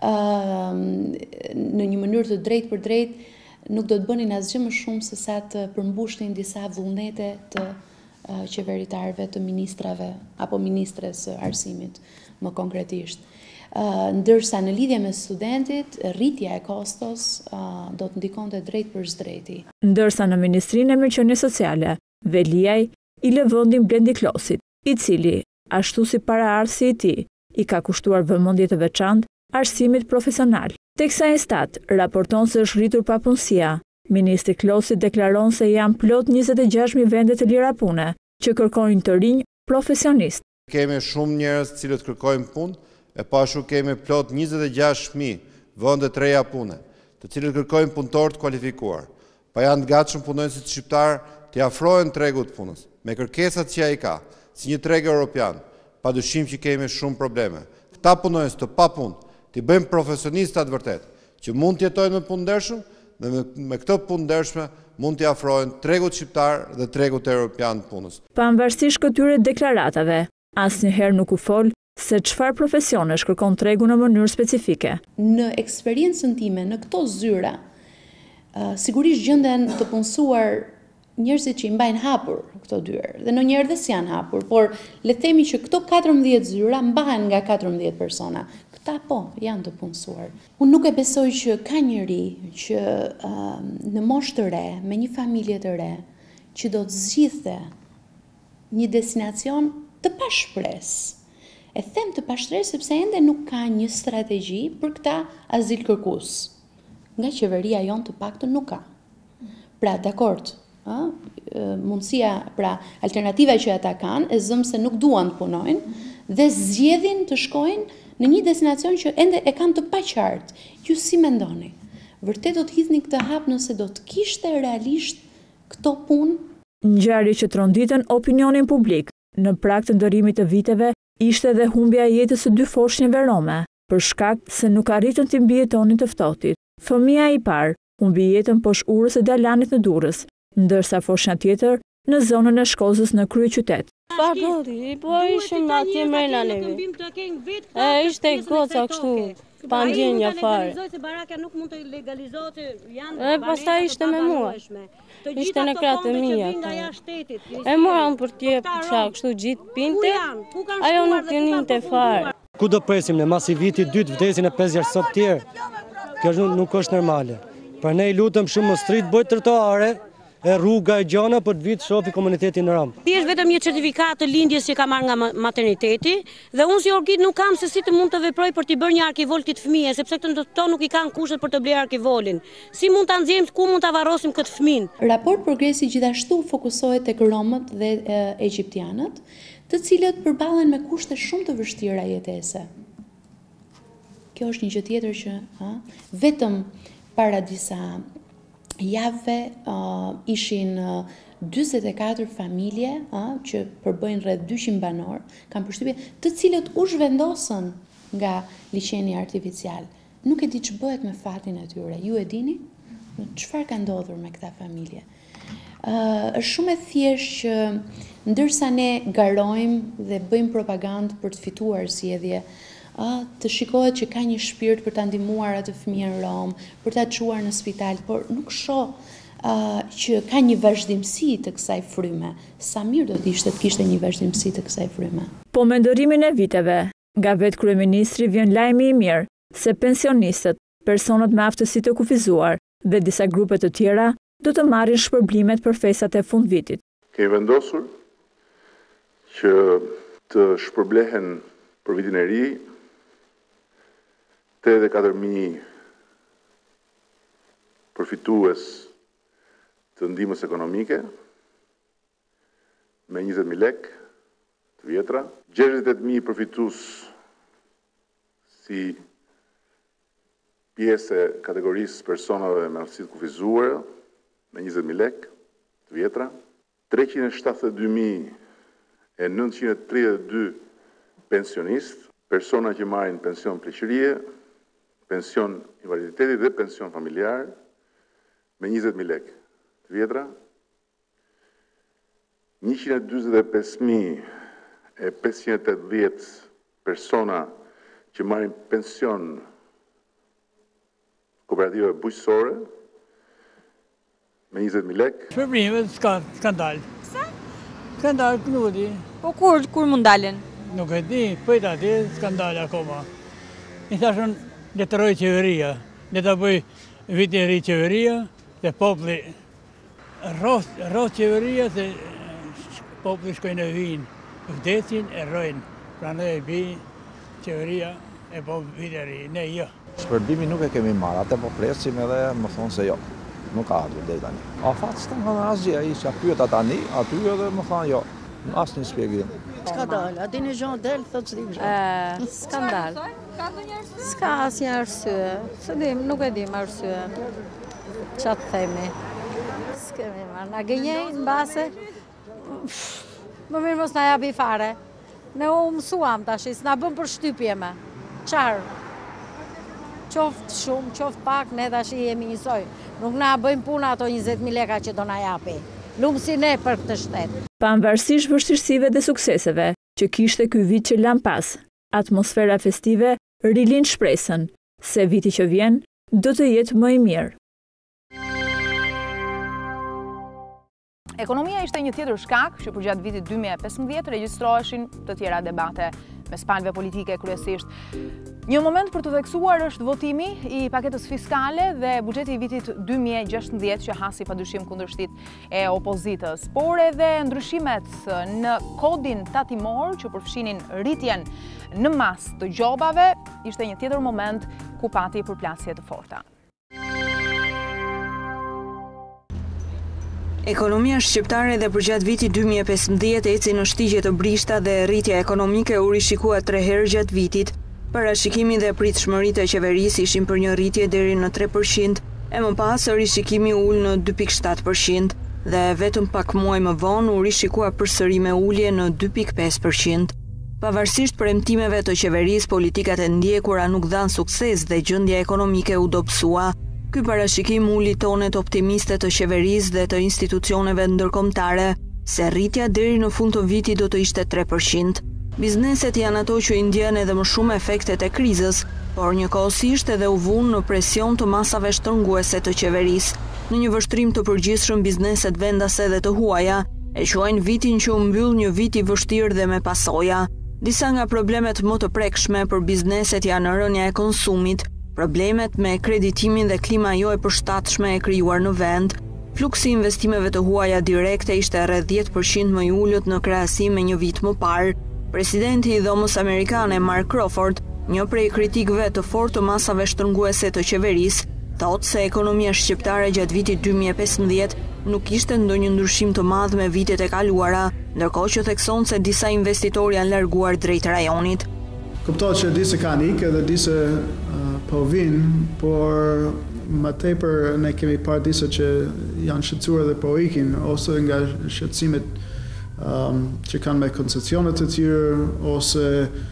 në një mënyrë të drejtë për drejtë, nuk do të bënin asgjë më shumë se sa të përmbushnin disa vullnete të qeveritarëve, të ministrave apo ministres së arsimit më konkretisht. Ndërsa në lidhje me studentit, rritja e kostos do të ndikonte drejt për zdrejti. Ndërsa në Ministrinë e Mirëqenies Sociale, Veliaj i lë vendin Blendi Klosit, i cili, ashtu si paraardhësi i tij, i ka kushtuar vëmendje të veçantë arsimit profesional. Teksa Instat raporton se është rritur papunësia, ministri Klosi deklaron se janë plot njëzet e gjashtë mijë vende të lira pune, që kërkojnë të rinj profesionistë. Kemi shumë njerëz të cilët kërkojnë punë, e pashu kemi plot njëzet e gjashtë mijë vende të reja pune, të cilët kërkojnë punëtor të kualifikuar. Pa janë të gatshëm punonësit shqiptar të afrohen tregut punës, me kërkesat që ai ka, si një treg europian, padyshim që kemi shumë probleme. Këta punonjës të pa punë, të bëjmë profesionistat vërtet, që mund të jetojnë me punë ndershëm, dhe me, me këtë punë ndershme mund të afrohen tregut shqiptar dhe tregut europian të punës. Pavarësisht këtyre deklaratave, asnjëherë nuk u fol se çfarë profesionesh kërkon tregu në mënyrë specifike. Në eksperiencën time, në këto zyra, uh, sigurisht gjenden të punësuar njerëzit që i mbajnë hapur këto dyer, dhe ndonjëherë dhe s'janë hapur, por le të themi që këto katërmbëdhjetë zyra mbahen nga katërmbëdhjetë persona. Ta po, janë të punësuar. Unë nuk e besoj që ka njëri që uh, në moshë të re, me një familje të re, që do të zgjidhte një destinacion të pashpresë. E them të pashpresë sepse ende nuk ka një strategji për këta azil kërkues. Nga qeveria jonë të paktën nuk ka. Pra, dakord, ë, mundësia, pra, alternativa që ata kanë, e zëm se nuk duan të punojnë dhe zgjedhin të shkojnë në një destinacion që ende e kanë të paqartë. Ju si mendoni? Vërtet do të hidhni këtë hap nëse do të kishte realisht këto punë? Ngjarje që tronditën opinionin publik në prag të ndërimit të viteve ishte edhe humbja e jetës së dy foshnjëve rome, për shkak se nuk arritën të mbijetonin të ftohtit. Fëmia i parë humbi jetën poshtë urës së dalanit në Durrës, ndërsa foshnja tjetër në zonën e Shkozës në kryeqytet. Pa bodi, po ishim atje mrena neve. E ishte goca kështu, pa ndjenja fare. E pastaj ishte me mua. Ishte në kratë e mija. E moram për tje qa kështu gjitë pinte, ajo nuk të njinte fare. Ku do presim në masi viti dytë vdesin e pesë jashtësot tjerë? Kjo nuk është normale. Për ne i lutëm shumë më strit bëjt trotuare, e rruga e gjana për të vitë shofi komunitetin në ramë. Ti është vetëm një certifikat të lindjes që ka marrë nga materniteti dhe unë si Orkid nuk kam se si të mund të veproj për t'i bërë një arkivol këtë fëmije, sepse këto nuk i kanë kushtet për të blerë arkivolin. Si mund të nxjerrim, ku mund të avarosim këtë fëmin? Raport Progresi gjithashtu fokusohet tek romët dhe e, egjiptianët, të cilët përballen me kushte shumë të vështira jetese. Kjo është një gjë tjetër që ha, vetëm para disa javëve uh, ishin uh, njëzet e katër familje uh, që përbëjnë rreth dyqind banor, kanë përshtypje, të cilët u zhvendosën nga liçeni artificial. Nuk e di që bëhet me fatin e tyre. Ju e dini? Çfarë ka ndodhur me këta familje? Uh, është shumë e thjeshtë që ndërsa ne garojmë dhe bëjmë propagandë për të fituar zgjedhje, Uh, të shikohet që ka një shpirt për ta ndihmuar atë fëmijën rom, për ta çuar në spital, por nuk shoh uh, që ka një vazhdimsi të kësaj fryme. Sa mirë do të ishte të kishte një vazhdimsi të kësaj fryme. Po me ndërimin e viteve, nga vetë kryeministri vjen lajmi i mirë se pensionistët, personat me aftësi të kufizuar dhe disa grupe të tjera do të marrin shpërblimet për festat e fundvitit. Kemi vendosur që të shpërblehen për vitin e ri tetëdhjetë e katër mijë përfitues të ndihmës ekonomike me njëzet mijë lek të vjetra, gjashtëdhjetë e tetë mijë përfitues si pjesë e kategorisë personave me aftësi të kufizuara me njëzet mijë lek të vjetra, treqind e shtatëdhjetë e dy mijë e nëntëqind e tridhjetë e dy pensionistë, persona që marrin pension pleqërie, pension invaliditeti dhe pension familjar me njëzet mijë lek të vjetra, njëqind e dyzet e pesë mijë e pesëqind e tetëdhjetë persona që marrin pension kooperative bujqësore me njëzet mijë lek. Shpërblimet s'ka skandal. Sa? Skandal nuk e di. Po kur kur mund dalen? Nuk e di, pëjt ati skandal akoma. I thashën letëroj qeveria, le ta bëj vitin e ri qeveria, dhe popli rroth qeveria, se popli shkojnë e vinë, vdesin e rrojnë. Pra ne e bi qeveria e po vitin e ri, ne jo. Shpërbimi nuk e kemi marrë, atë po presim edhe më thonë se jo. Nuk ka ardhur deri tani. A fat s'ka nga asgjë, ai që pyet tani, aty edhe më thanë jo. Asnjë shpjegim. Skandal, a dini Jean del thotë s'dim. Ë, skandal. Ka ndonjë arsye? S'ka asnjë arsye. S'dim, nuk e dim arsyen. Ç'a të themi? S'kemi marrë. Na gënjejnë mbase. Më mirë mos na japi fare. Ne u mësuam tash, s'na bën për shtypje më. Çfarë? Qoftë shumë, qoftë pak, ne tash i jemi njësoj. Nuk na bëjmë puna ato njëzet mijë leka që do na japi. Lumsi ne për këtë shtet. Pavarësisht vështirësive dhe sukseseve që kishte ky vit që lan pas, atmosfera festive rilin shpresën se viti që vjen do të jetë më i mirë. Ekonomia ishte një tjetër shkak që përgjatë vitit dy mijë e pesëmbëdhjetë regjistroheshin të tjera debate. mes palëve politike kryesisht. Një moment për të theksuar është votimi i paketës fiskale dhe buxheti i vitit dy mijë e gjashtëdhjetë që hasi padyshim kundërshtit e opozitës, por edhe ndryshimet në kodin tatimor që përfshinin rritjen në mas të gjobave ishte një tjetër moment ku pati përplasje të forta. Ekonomia shqiptare dhe përgjatë vitit dy mijë e pesëmbëdhjetë eci në shtigje të brishta dhe rritja ekonomike u rishikua tre herë gjatë vitit. Parashikimi dhe pritshmëritë e qeverisë ishin për një rritje deri në tre përqind, e më pas rishikimi ul në dy pikë shtatë përqind dhe vetëm pak muaj më vonë u rishikua përsëri me ulje në dy pikë pesë përqind. Pavarësisht premtimeve të qeverisë, politikat e ndjekura nuk dhanë sukses dhe gjendja ekonomike u dobësua. Ky parashikim uli tonet optimiste të qeverisë dhe të institucioneve ndërkombëtare se rritja deri në fund të vitit do të ishte tre përqind. Bizneset janë ato që i ndjen edhe më shumë efektet e krizës, por njëkohësisht edhe u vunë në presion të masave shtrënguese të qeverisë. Në një vështrim të përgjithshëm, bizneset vendase dhe të huaja e quajnë vitin që u mbyll një vit i vështirë dhe me pasoja. Disa nga problemet më të prekshme për bizneset janë rënja e konsumit, problemet me kreditimin dhe klima jo e përshtatshme e krijuar në vend. Fluksi i investimeve të huaja direkte ishte rreth dhjetë përqind më i ulët në krahasim me një vit më parë. Presidenti i Dhomës Amerikane Mark Crawford, një prej kritikëve të fortë të masave shtrënguese të qeverisë, thotë se ekonomia shqiptare gjatë vitit dy mijë e pesëmbëdhjetë nuk ishte ndonjë ndryshim të madh me vitet e kaluara, ndërkohë që thekson se disa investitorë janë larguar drejt rajonit. Kuptohet që disa kanë ikë dhe disa uh, po vinë, por më tepër ne kemi parë disa që janë shqetësuar dhe po ikin, ose nga shqetësimet um, që kanë me koncesionet të tjerë, ose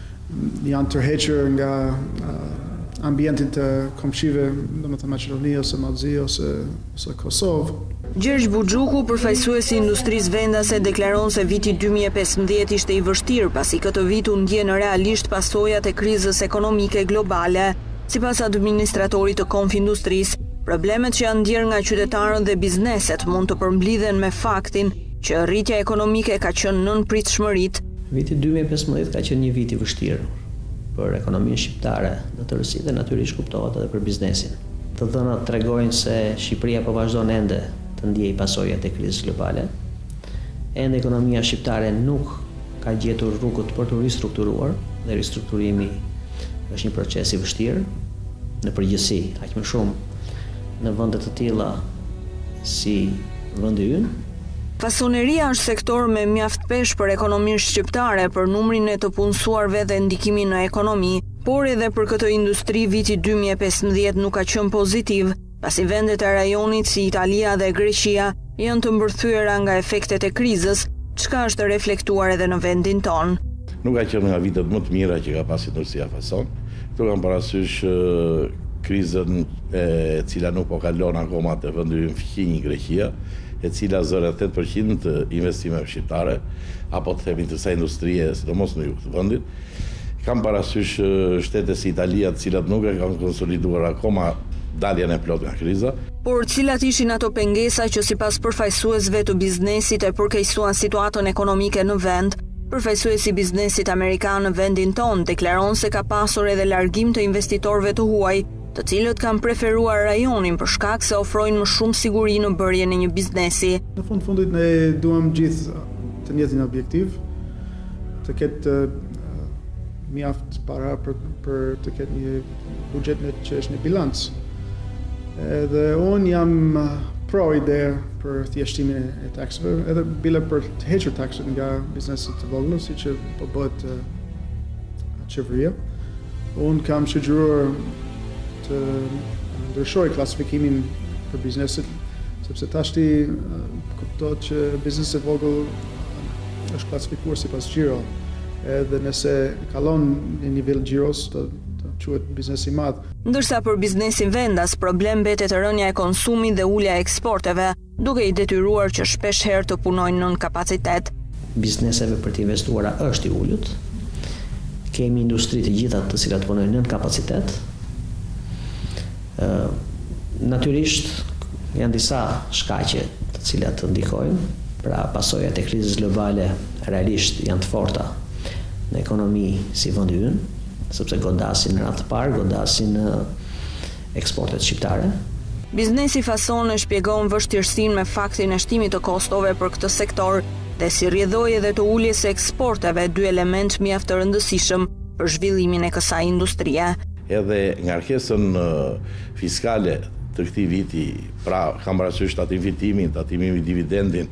janë tërhequr nga uh, ambientin të komshive, domethënë Maqedoni ose Mallzi ose ose Kosovë. Gjergj Buxhuku, përfaqësuesi i industrisë vendase, deklaron se viti dy mijë e pesëmbëdhjetë ishte i vështirë pasi këtë vit u ndjenë realisht pasojat e krizës ekonomike globale. Sipas administratorit të Konfindustrisë, problemet që janë ndjerë nga qytetarët dhe bizneset mund të përmblidhen me faktin që rritja ekonomike ka qenë nën pritshmëritë. Viti dy mijë e pesëmbëdhjetë ka qenë një vit i vështirë për ekonominë shqiptare në tërësi dhe natyrisht kuptohet edhe për biznesin. Të dhënat tregojnë se Shqipëria po vazhdon ende të ndjej pasojat e krizës globale. Ende ekonomia shqiptare nuk ka gjetur rrugët për të ristrukturuar dhe ristrukturimi është një proces i vështirë në përgjithësi, aq më shumë në vende të tilla si vendi ynë. Fasoneria është sektor me mjaft peshë për ekonominë shqiptare për numrin e të punësuarve dhe ndikimin në ekonomi, por edhe për këtë industri viti dy mijë e pesëmbëdhjetë nuk ka qenë pozitiv, pasi vendet e rajonit si Italia dhe Greqia janë të mbërthyera nga efektet e krizës, çka është reflektuar edhe në vendin ton. Nuk ka qenë nga vitet më të mira që ka pas industria fason. Këtu kam parasysh krizën e cila nuk po kalon akoma të vendi ynë fqinj Greqia, e cila zëre tetë përqind të investimeve shqiptare, apo të themi të kësaj industrie, sidomos në jug të vendit. Kam parasysh shtete si Italia, të cilat nuk e kanë konsoliduar akoma daljen e plot nga kriza. Por cilat ishin ato pengesa që sipas përfaqësuesve të biznesit e përkeqësuan situatën ekonomike në vend? Përfaqësuesi i biznesit amerikan në vendin ton deklaron se ka pasur edhe largim të investitorëve të huaj, të cilët kanë preferuar rajonin për shkak se ofrojnë më shumë siguri në bërjen e një biznesi. Në fund fundit ne duam gjithë të njëjtin objektiv, të ketë uh, mjaft para për, për të ketë një buxhet që është një bilanc. Edhe unë jam pro ide për thjeshtimin e taksave, edhe bile për të hequr taksat nga bizneset të vogla, si që po bëhet uh, qeveria. Unë kam sugjeruar të ndryshoj klasifikimin për bizneset, sepse tashti uh, kuptohet që bizneset vogël uh, është klasifikuar sipas xhiro, edhe nëse kalon në nivel xhiros të quhet biznesi i madh. Ndërsa për biznesin vendas, problem mbetet rënja e konsumit dhe ulja e eksporteve, duke i detyruar që shpesh herë të punojnë nën kapacitet. Bizneseve për të investuara është i ulët. Kemi industri të gjitha të cilat punojnë nën kapacitet. Uh, natyrisht janë disa shkaqe të cilat të ndikojnë, pra pasojat e krizës globale realisht janë të forta në ekonomi si vendi ynë, sepse godasin në radhë të parë, godasin eksportet shqiptare. Biznesi Fason e shpjegon vështirësinë me faktin e shtimit të kostove për këtë sektor dhe si rrjedhoi edhe të uljes së eksporteve, dy element mjaft të rëndësishëm për zhvillimin e kësaj industrie. Edhe ngarkesën fiskale të këtij viti, pra kam parasysh tatim fitimin, tatimin i dividendin,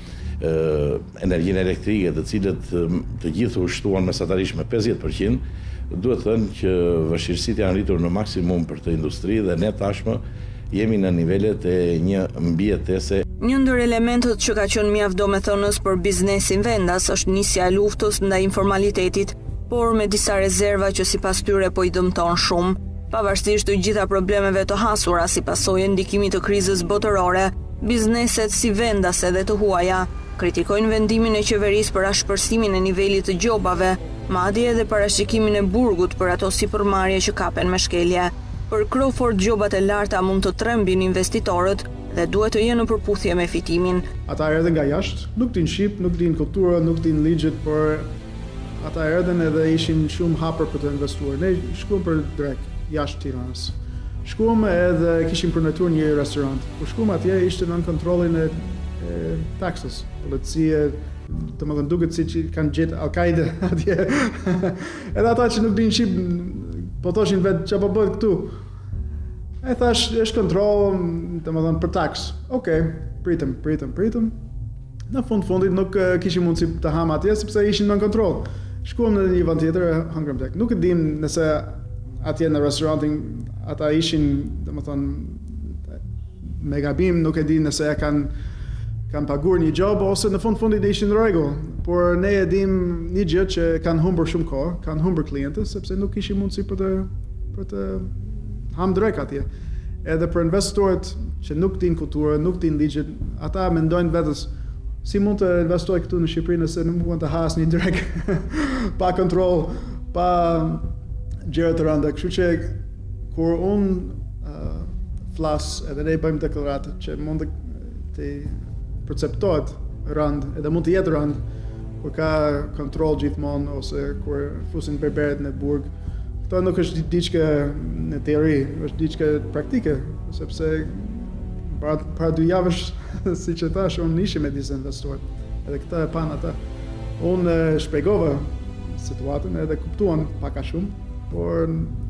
energjinë elektrike, të cilët të gjithë u shtuan mesatarisht me pesëdhjetë përqind, duhet thënë që vështirësitë janë rritur në maksimum për të industri dhe ne tashmë jemi në nivelet e një mbijetese. Një ndër elementët që ka qenë mjaft domethënës për biznesin vendas është nisja e luftës ndaj informalitetit, por me disa rezerva që sipas tyre po i dëmton shumë. Pavarësisht të gjitha problemeve të hasura si pasojë e ndikimit të krizës botërore, bizneset si vendase dhe të huaja kritikojnë vendimin e qeverisë për ashpërsimin e nivelit të gjobave, madje edhe parashikimin e burgut për ato sipërmarrje që kapen me shkelje. Për Crawford, gjobat e larta mund të trembin investitorët dhe duhet të jenë në përputhje me fitimin. Ata erdhen nga jashtë, nuk din shqip, nuk din kulturë, nuk din ligjet, por ata erdhen edhe ishin shumë hapër për të investuar. Ne shkuam për drek jashtë Tiranës. Shkuam edhe kishim përnatuar një restorant. Kur shkuam atje ishte nën kontrollin e, e taksës, policia, të më thënë duket si që kanë gjetë Al-Qaida atje. Edhe ata që nuk din shqip, po thoshin vetë që po bëhet këtu. E thash, është kontroll, të më thënë, për taks. Okej, pritëm, pritëm, pritëm. Në fund fundit nuk uh, kishim mundësi të ham atje, sepse ishin në kontroll. Shkuam në një vend tjetër, hëngrëm tek. Nuk e dim nëse atje në restorantin ata ishin, të më thënë, me gabim, nuk e dim nëse ja kanë kanë paguar një job ose në fund fundit ishin në rregull, por ne e dim një gjë që kanë humbur shumë kohë, kanë humbur klientë sepse nuk kishin mundësi për të për të ham drek atje. Edhe për investorët që nuk din kulturën, nuk din ligjet, ata mendojnë vetes si mund të investoj këtu në Shqipëri nëse nuk mund të has një drek pa kontroll, pa gjëra të rënda. Kështu që kur unë uh, flas edhe ne bëjmë deklaratë që mund të, të perceptohet rënd, edhe mund të jetë rënd, kur ka kontroll gjithmonë ose kur fusin berberet në burg. Këto nuk është diçka në teori, është diçka praktike, sepse para, para dy javësh, si që thash, unë ishim me disa investorë, edhe këta e pan ata. Unë shpjegova situatën edhe kuptuan pak a shumë, por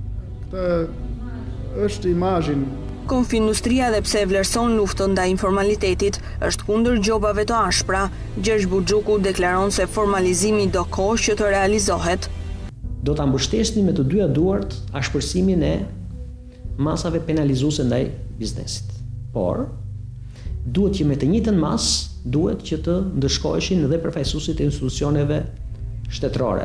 këta është imazhin. Konfindustria dhe pse vlerëson luftën ndaj informalitetit, është kundër gjobave të ashpra. Gjergj Buxhuku deklaron se formalizimi do kohë që të realizohet. Do ta mbështesni me të dyja duart ashpërsimin e masave penalizuese ndaj biznesit. Por duhet që me të njëjtën masë duhet që të ndëshkoheshin edhe përfaqësuesit e institucioneve shtetërore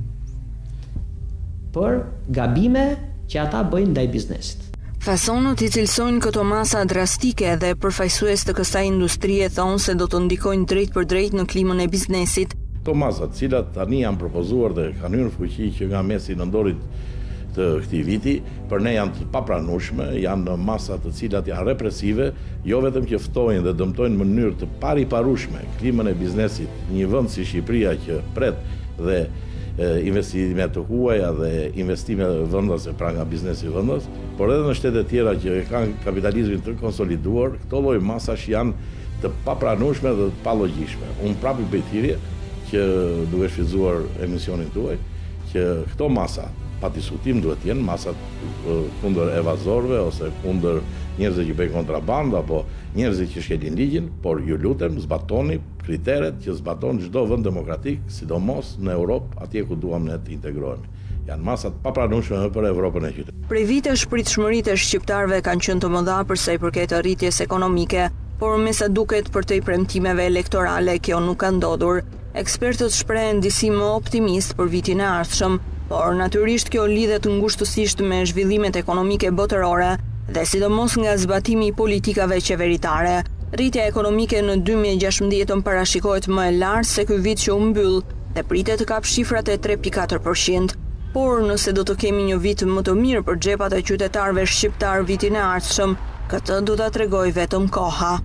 për gabime që ata bëjnë ndaj biznesit. Fasonët i cilësojnë këto masa drastike dhe përfaqësues të kësaj industrie thonë se do të ndikojnë drejt për drejt në klimën e biznesit. Këto masa, të cilat tani janë propozuar dhe kanë hyrë në fuqi që nga mesi nëndorit të këtij viti, për ne janë të papranueshme, janë masa të cilat janë represive, jo vetëm që ftojnë dhe dëmtojnë në mënyrë të pariparueshme klimën e biznesit, një vend si Shqipëria që pret dhe investime të huaja dhe investime vendase pra nga biznesi vendas, por edhe në shtete tjera që kanë kapitalizmin të konsoliduar, këto lloj masash janë të papranueshme dhe të palogjikshme. Unë prapë bëj thirrje që duke shfrytzuar emisionin tuaj, që këto masa pa diskutim duhet jenë masat kundër evazorëve ose kundër njerëzve që bëjnë kontrabandë apo njerëzve që shkelin ligjin, por ju lutem zbatoni kriteret që zbaton çdo vend demokratik, sidomos në Europë, atje ku duam ne të integrohemi. Janë masat papranueshme për Evropën e qytetit. Prej vitesh pritshmëritë e shqiptarëve kanë qenë të mëdha për sa i përket arritjes ekonomike, por me sa duket për të premtimeve elektorale kjo nuk ka ndodhur. Ekspertët shprehen disi më optimist për vitin e ardhshëm, por natyrisht kjo lidhet ngushtësisht me zhvillimet ekonomike botërore dhe sidomos nga zbatimi i politikave qeveritare. Rritja ekonomike në dy mijë e gjashtëdhjetë parashikohet më e lartë se ky vit që u mbyll dhe pritet të kapë shifrat e tre pikë katër përqind. Por nëse do të kemi një vit më të mirë për xhepat e qytetarëve shqiptar vitin e ardhshëm, këtë do ta tregojë vetëm koha.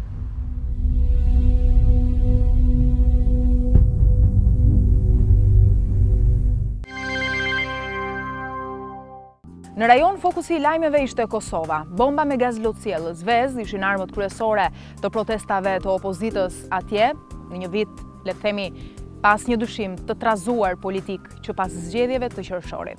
Në rajon fokusi i lajmeve ishte Kosova. Bomba me gaz lotësielës, vezë ishin armët kryesore të protestave të opozitës atje, në një vit, le të themi, pas një dyshim të trazuar politik që pas zgjedhjeve të qershorit.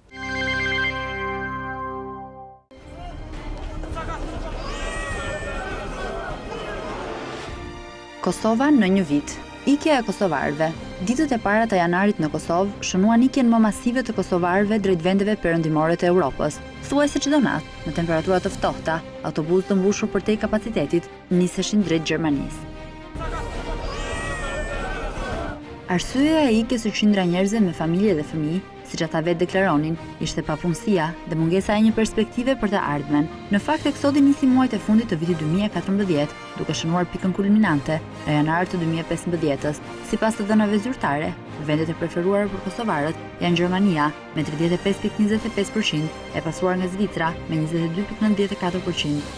Kosova në një vit. Ikja e kosovarëve. Ditët e para të janarit në Kosovë shënuan ikjen më masive të kosovarëve drejt vendeve perëndimore të Europës. Thuajse çdo natë, në temperatura të ftohta, autobusë të mbushur përtej kapacitetit niseshin drejt Gjermanisë. Arsyeja e ikjes së qindra njerëzve me familje dhe fëmijë, siç ata vetë deklaronin, ishte papunësia dhe mungesa e një perspektive për të ardhmen. Në fakt, eksodi nisi muajt e fundit të vitit dy mijë e katërmbëdhjetë, duke shënuar pikën kulminante në janar të dy mijë e pesëmbëdhjetës. Sipas të dhënave zyrtare, vendet e preferuara për kosovarët janë Gjermania me tridhjetë e pesë pikë njëzet e pesë përqind, e pasuar nga Zvicra me njëzet e dy pikë nëntëdhjetë e katër përqind.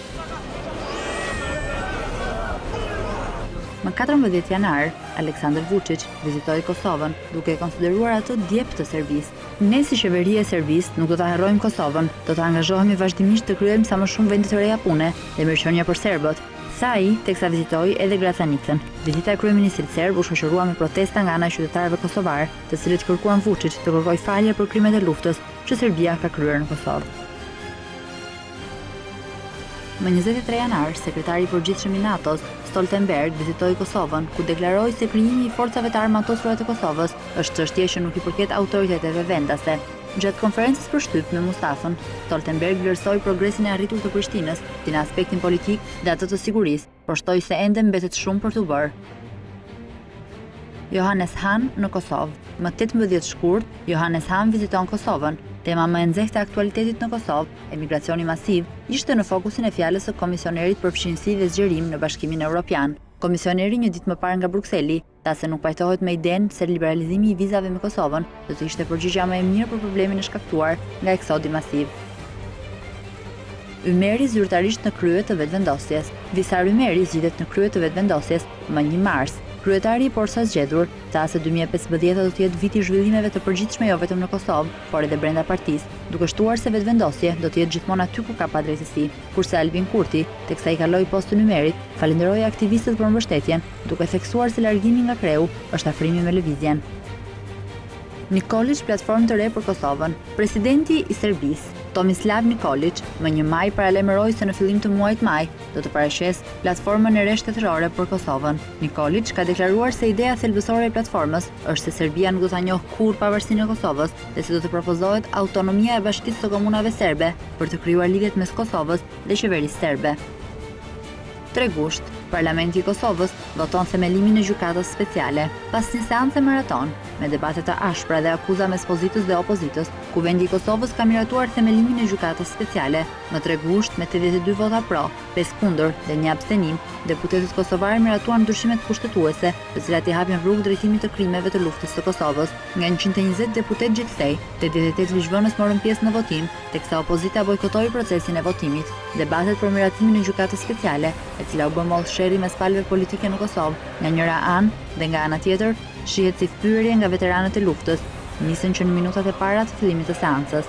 Më katërmbëdhjetë janar, Aleksandar Vučić vizitoi Kosovën, duke e konsideruar atë djep të Serbisë. Ne si qeveri e Serbisë nuk do ta harrojmë Kosovën, do të angazhohemi vazhdimisht të kryejmë sa më shumë vende të reja pune dhe mirëqenia për serbët, tha ai, teksa vizitoi edhe Gracanicën. Vizita e kryeministrit serb u shoqërua me protesta nga ana e qytetarëve kosovar, të cilët kërkuan Vučić të kërkojë falje për krimet e luftës që Serbia ka kryer në Kosovë. Më njëzet e tre janar, sekretari i përgjithshëm i NATO-s, Stoltenberg, vizitoi Kosovën, ku deklaroi se krijimi i forcave të armatosura të Kosovës është çështje që nuk i përket autoriteteve vendase. Gjatë konferencës për shtyp me Mustafën, Stoltenberg vlerësoi progresin e arritur të Prishtinës, si në aspektin politik dhe atë të sigurisë, por shtoi se ende mbetet shumë për t'u bërë. Johannes Hahn në Kosovë. Më tetëmbëdhjetë shkurt, Johannes Hahn viziton Kosovën. Tema më e nxehtë e aktualitetit në Kosovë, emigracioni masiv, ishte në fokusin e fjalës së komisionerit për fshinësi dhe zgjerim në Bashkimin Evropian. Komisioneri një ditë më parë nga Brukseli tha se nuk pajtohet me idenë se liberalizimi i vizave me Kosovën do të ishte përgjigjja më e mirë për problemin e shkaktuar nga eksodi masiv. Ymeri zyrtarisht në krye të vetëvendosjes. Visar Ymeri zgjidhet në krye të vetëvendosjes më një mars. Kryetari i Porsa zgjedhur tha se dy mijë e pesëmbëdhjetë do të jetë viti i zhvillimeve të përgjithshme jo vetëm në Kosovë, por edhe brenda partisë, duke shtuar se vetëvendosje do të jetë gjithmonë aty ku ka padrejtësi. Kurse Albin Kurti, teksa i kaloi postën Ymerit, falenderoi aktivistët për mbështetjen, duke theksuar se largimi nga kreu është afrimi me lëvizjen. Nikolić platformë të re për Kosovën. Presidenti i Serbisë, Tomislav Nikolić, më një maj paralajmëroi se në fillim të muajit maj do të paraqesë platformën e re shtetërore për Kosovën. Nikolić ka deklaruar se ideja thelbësore e platformës është se Serbia nuk do ta njohë kurrë pavarësinë e Kosovës dhe se do të propozohet autonomia e Bashkisë së Komunave Serbe për të krijuar lidhjet mes Kosovës dhe qeverisë serbe. tre gusht, Parlamenti i Kosovës voton themelimin e gjykatës speciale. Pas një seance maraton, me debate të ashpra dhe akuza mes pozitës dhe opozitës, Kuvendi i Kosovës ka miratuar themelimin e gjykatës speciale. Më tre gusht, me tetëdhjetë e dy vota pro, pesë kundër dhe një abstenim, deputetët kosovarë miratuan ndryshimet kushtetuese, të cilat i hapin rrugë drejtimit të krimeve të luftës së Kosovës. Nga njëqind e njëzet deputet gjithsej, tetëdhjetë e tetë ligjvënës morën pjesë në votim, teksa opozita bojkotoi procesin e votimit. Debatet për miratimin e gjykatës speciale, e cila u bë mollë sherrri mes palëve politike në Kosovë, nga njëra anë dhe nga ana tjetër, shihet si fyerje nga veteranët e luftës, nisën që në minutat e para të fillimit të seancës.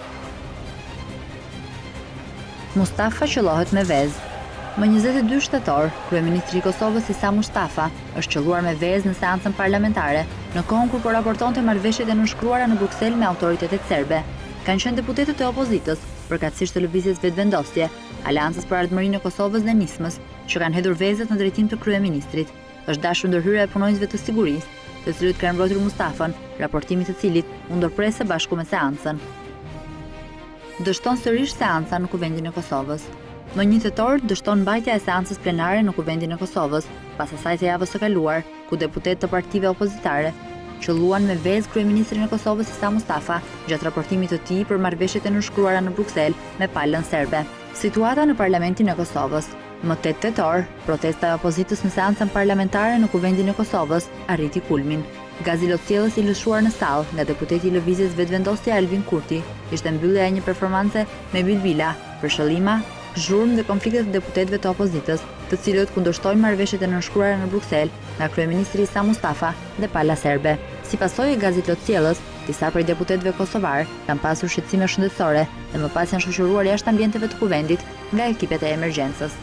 Mustafa qellohet me vezë. Më njëzet e dy shtator, kryeministri i Kosovës Isa Mustafa është qelluar me vezë në seancën parlamentare, në kohën kur po raportonte marrëveshjet e nënshkruara në Bruksel me autoritetet serbe. Kanë qenë deputetët e opozitës, përkatësisht të lëvizjes vetëvendosje, Aleancës për Ardhmërinë e Kosovës dhe Nismës, që kanë hedhur vezët në drejtim të kryeministrit. Është dashur ndërhyrja e punonjësve të sigurisë, të cilët kanë mbrojtur Mustafën, raportimi i cilit u ndërprerë bashku me seancën. Dështon sërish seanca në Kuvendin e Kosovës. Më një tetor dështon mbajtja e seancës plenare në Kuvendin e Kosovës, pas asaj të javës së kaluar, ku deputet të partive opozitare qelluan me vezë kryeministrin e Kosovës Isa Mustafa gjatë raportimit të tij për marrëveshjet e nënshkruara në Bruksel me palën serbe. Situata në Parlamentin e Kosovës. Më tetë tetor, protesta e opozitës në seancën parlamentare në Kuvendin e Kosovës arriti kulmin. Gazi lotësielës i lëshuar në sallë nga deputeti i lëvizjes vetëvendosje Albin Kurti ishte mbyllja e një performance me bilbila, përshëllima, zhurmë dhe konfliktet të deputetëve të opozitës, të cilët kundërshtojnë marrëveshjet e nënshkruara në Bruksel nga kryeministri Isa Mustafa dhe pala serbe. Si pasojë e gazit lotësielës, disa prej deputetëve kosovar kanë pasur shqetësime shëndetësore dhe më pas janë shoqëruar jashtë ambienteve të kuvendit nga ekipet e emergjencës.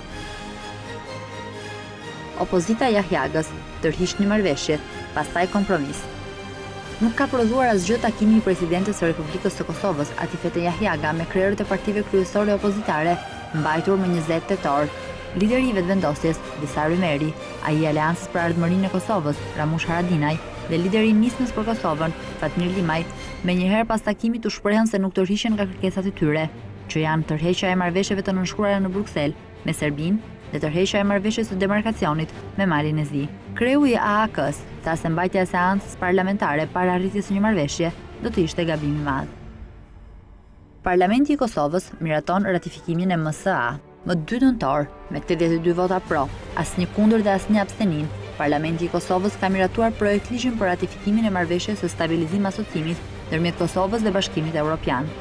Opozita Jahjagës tërhiq një marrëveshje, pastaj kompromis. Nuk ka prodhuar asgjë takimi i presidentes së Republikës së Kosovës, Atifete Jahjaga, me krerët e partive kryesore opozitare, mbajtur më njëzet tetor. Lideri i vetëvendosjes, Disar Ymeri, ai i Aleancës për Ardhmërinë e Kosovës, Ramush Haradinaj, dhe lideri i Nismës për Kosovën, Fatmir Limaj, menjëherë pas takimit u shprehën se nuk tërhiqen nga kërkesat e tyre, që janë tërheqja e marrëveshjeve të nënshkruara në Bruksel me Serbinë dhe tërheqja e marrëveshjes së demarkacionit me Malin e Zi. Kreu i A A K-s tha se mbajtja e seancës parlamentare para arritjes së një marrëveshje do të ishte gabim i madh. Parlamenti i Kosovës miraton ratifikimin e M S A. Më dy nëntor, me tetëdhjetë e dy vota pro, asnjë kundër dhe asnjë abstenim, Parlamenti i Kosovës ka miratuar projekt ligjin për ratifikimin e marrëveshjes së stabilizim asocimit ndërmjet Kosovës dhe Bashkimit Evropian.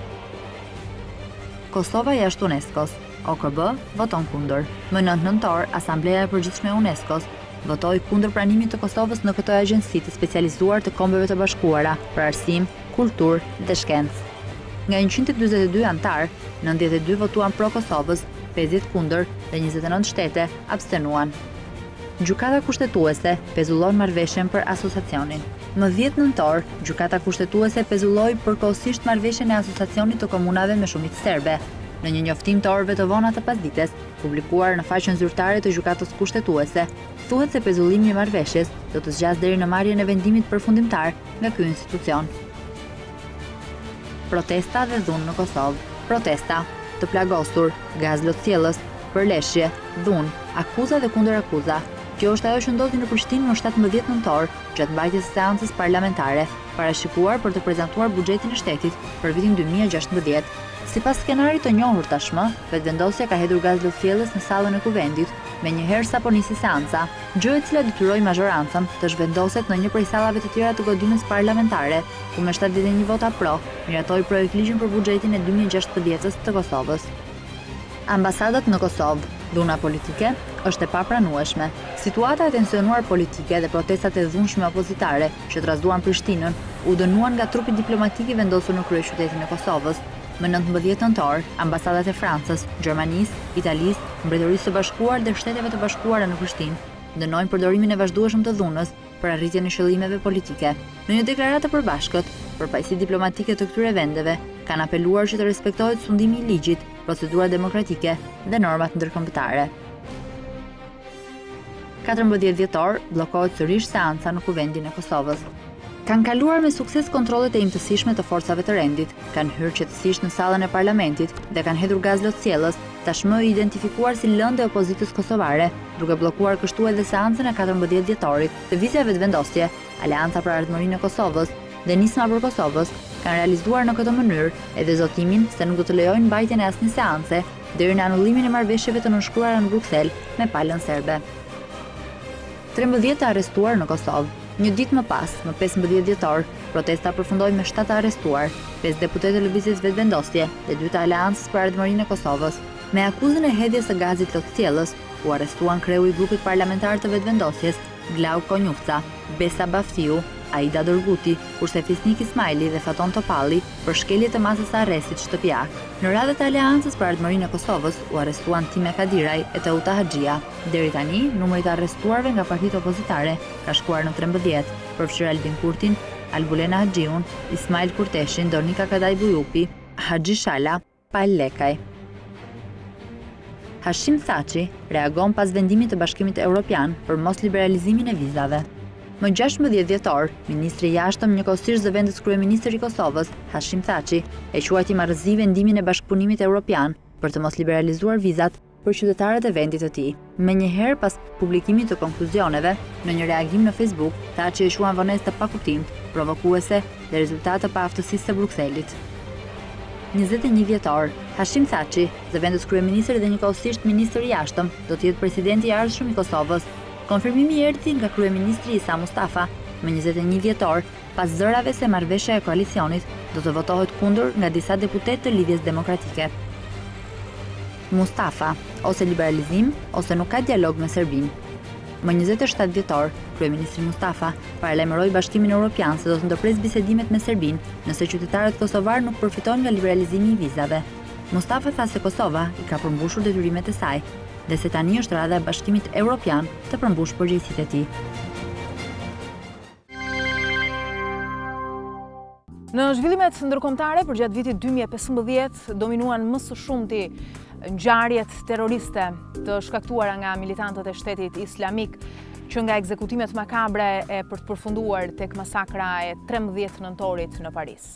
Kosova jashtë UNESCO-s. O K B voton kundër. Më nëntë nëntor, Asambleja e Përgjithshme e UNESCO-s votoi kundër pranimit të Kosovës në këtë agjenci të specializuar të Kombeve të Bashkuara për arsim, kulturë dhe shkencë. Nga njëqind e dyzet e dy antar, nëntëdhjetë e dy votuan pro Kosovës, pesëdhjetë kundër dhe njëzet e nëntë shtete abstenuan. Gjykata kushtetuese pezullon marrëveshjen për asociacionin. Më dhjetë nëntor, gjykata kushtetuese pezulloi përkohësisht marrëveshjen e asociacionit të komunave me shumicë serbe. Në një njoftim të orëve të vona të pasdites, publikuar në faqen zyrtare të gjykatës kushtetuese, thuhet se pezullimi i marrëveshjes do të zgjasë deri në marrjen e vendimit përfundimtar nga ky institucion. Protesta dhe dhunë në Kosovë. Protesta, të plagosur, gaz lotësjellës, përleshje, dhunë, akuza dhe kundër akuza. Kjo është ajo që ndodhi në Prishtinë në shtatëmbëdhjetë nëntor, gjatë mbajtjes së seancës parlamentare, parashikuar për të prezantuar buxhetin e shtetit për vitin dy mijë e gjashtëmbëdhjetë. Sipas skenarit të njohur tashmë, vetëvendosja ka hedhur gaz lotësjellës në sallën e kuvendit, menjëherë sapo nisi seanca, gjë e cila detyroi mazhorancën të zhvendoset në një prej sallave të tjera të godinës parlamentare, ku me shtatëdhjetë e një vota pro, miratoi projekt ligjin për buxhetin e dy mijë e gjashtëmbëdhjetës të Kosovës. Ambasadat në Kosovë. Dhuna politike është e papranueshme. Situata e tensionuar politike dhe protestat e dhunshme opozitare që trazuan Prishtinën u dënuan nga trupi diplomatik i vendosur në kryeqytetin e Kosovës. Më nëntëmbëdhjetë nëntor, ambasadat e Francës, Gjermanisë, Italisë, Mbretërisë së Bashkuar dhe Shteteve të Bashkuara në Prishtinë dënojnë përdorimin e vazhdueshëm të dhunës për arritjen e qëllimeve politike. Në një deklaratë të përbashkët, përfaqësitë diplomatike të këtyre vendeve kanë apeluar që të respektohet sundimi i ligjit, procedura demokratike dhe normat ndërkombëtare. katërmbëdhjetë dhjetor, bllokohet sërish seanca në kuvendin e Kosovës. Kanë kaluar me sukses kontrollet e imtësishme të forcave të rendit, kanë hyrë qetësisht në sallën e parlamentit dhe kanë hedhur gaz lotësjellës, tashmë identifikuar si lëndë e opozitës kosovare, duke bllokuar kështu edhe seancën e katërmbëdhjetë dhjetorit. Lëvizja vetëvendosje, Aleanca për Ardhmërinë e Kosovës dhe Nisma për Kosovës kanë realizuar në këtë mënyrë edhe zotimin se nuk do të lejojnë mbajtjen e asnjë seance deri në anullimin e marrëveshjeve të nënshkruara në Bruksel me palën serbe. trembëdhjetë të arrestuar në Kosovë. Një ditë më pas, më pesëmbëdhjetë dhjetor, protesta përfundoi me shtatë arrestuar, pesë deputetë të lëvizjes vetëvendosje dhe dy të Aleancës për Ardhmërinë e Kosovës. Me akuzën e hedhjes së gazit lotësjellës, u arrestuan kreu i grupit parlamentar të vetëvendosjes, Glau Konjufca, Besa Baftiu, Aida Dorguti, kurse Fisnik Ismaili dhe Faton Topalli për shkelje të masës së arrestit shtëpiak. Në radhët e Aleancës për Ardhmërinë e Kosovës u arrestuan Time Kadiraj e Teuta Haxhia. Deri tani, numri i arrestuarve nga partitë opozitare ka shkuar në trembëdhjetë, përfshirë Albin Kurtin, Albulena Haxhiun, Ismail Kurteshin, Dornika Kadaj Bujupi, Haxhi Shala, Pal Lekaj. Hashim Thaçi reagon pas vendimit të Bashkimit Evropian për mos liberalizimin e vizave. Më gjashtëmbëdhjetë dhjetor, ministri i jashtëm njëkohësisht zëvendës kryeministri i Kosovës, Hashim Thaçi, e quajti marrëzi vendimin e Bashkëpunimit Evropian për të mos liberalizuar vizat për qytetarët e vendit të tij. Menjëherë pas publikimit të konkluzioneve, në një reagim në Facebook, Thaçi e quan vonesë të pakuptimt, provokuese dhe rezultate pa aftësisë së Brukselit. njëzet e një vjetor, Hashim Thaçi, zëvendës kryeministri dhe njëkohësisht ministri i jashtëm, do të jetë presidenti i ardhshëm i Kosovës. Konfirmimi erdhi nga kryeministri Isa Mustafa, më njëzet e një vjetor, pas zërave se marrëveshja e koalicionit do të votohet kundër nga disa deputetë të Lidhjes Demokratike. Mustafa, ose liberalizim, ose nuk ka dialog me Serbinë. Më njëzet e shtatë dhjetor, kryeministri Mustafa paralajmëroi Bashkimin Evropian se do të ndërpres bisedimet me Serbinë nëse qytetarët kosovar nuk përfitojnë nga liberalizimi i vizave. Mustafa tha se Kosova i ka përmbushur detyrimet e saj dhe se tani është radha e Bashkimit Evropian të përmbush përgjegjësitë e tij. Në zhvillimet ndërkombëtare për gjatë vitit dy mijë e pesëmbëdhjetë dominuan më së shumti ngjarjet terroriste të shkaktuara nga militantët e Shtetit Islamik, që nga ekzekutimet makabre e për të përfunduar tek masakra e trembëdhjetë nëntorit në Paris.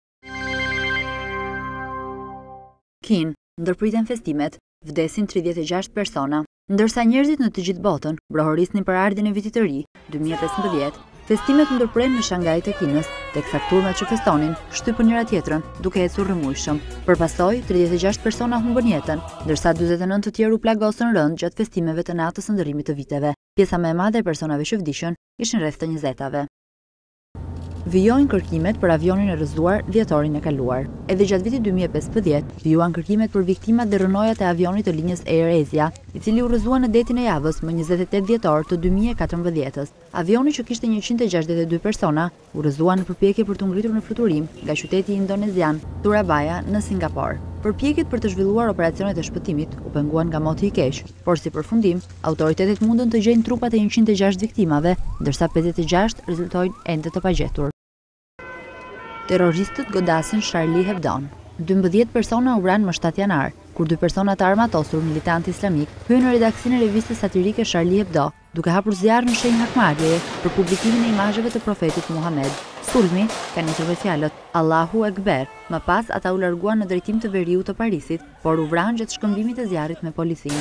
Kin ndërpriten festimet, vdesin tridhjetë e gjashtë persona, ndërsa njerëzit në të gjithë botën brohorisnin për ardhin e vitit të ri dy mijë e pesëmbëdhjetë. Festimet ndërpren në Shangaj të Kinës, teksa turmat që festonin shtypën njëra tjetrën duke ecur rrëmujshëm. Përpasoj, tridhjetë e gjashtë persona humbën jetën, ndërsa dyzet e nëntë të tjerë u plagosën rënd gjatë festimeve të natës së ndërrimit të viteve. Pjesa më e madhe e personave që vdishën ishin rreth të njëzetave. Vijojnë kërkimet për avionin e rrëzuar dhjetorin e kaluar. Edhe gjatë vitit dy mijë e pesëmbëdhjetë, vijuan kërkimet për viktimat dhe rënojat e avionit të linjës Air Asia, i cili u rrëzua në detin e javës më njëzet e tetë dhjetor të dy mijë e katërmbëdhjetës. Avioni që kishte njëqind e gjashtëdhjetë e dy persona u rrëzua në përpjekje për të ngritur në fluturim nga qyteti indonezian Surabaya në Singapur. Përpjekjet për të zhvilluar operacionet e shpëtimit u penguan nga moti i keq, por si përfundim, autoritetet mundën të gjejnë trupat e njëqind e gjashtë viktimave, ndërsa pesëdhjetë e gjashtë rezultojnë ende të pagjetur. Terroristët godasin Charlie Hebdo. dymbëdhjetë persona u vranë më shtatë janar, kur dy persona të armatosur militant islamik hyen në redaksinë e revistës satirike Charlie Hebdo, duke hapur zjarr në shenjë hakmarrjeje për publikimin e imazheve të profetit Muhammed. Sulmi ka nisur me fjalët Allahu Ekber. Më pas ata u larguan në drejtim të veriut të Parisit, por u vranë gjatë shkëmbimit të zjarrit me policinë.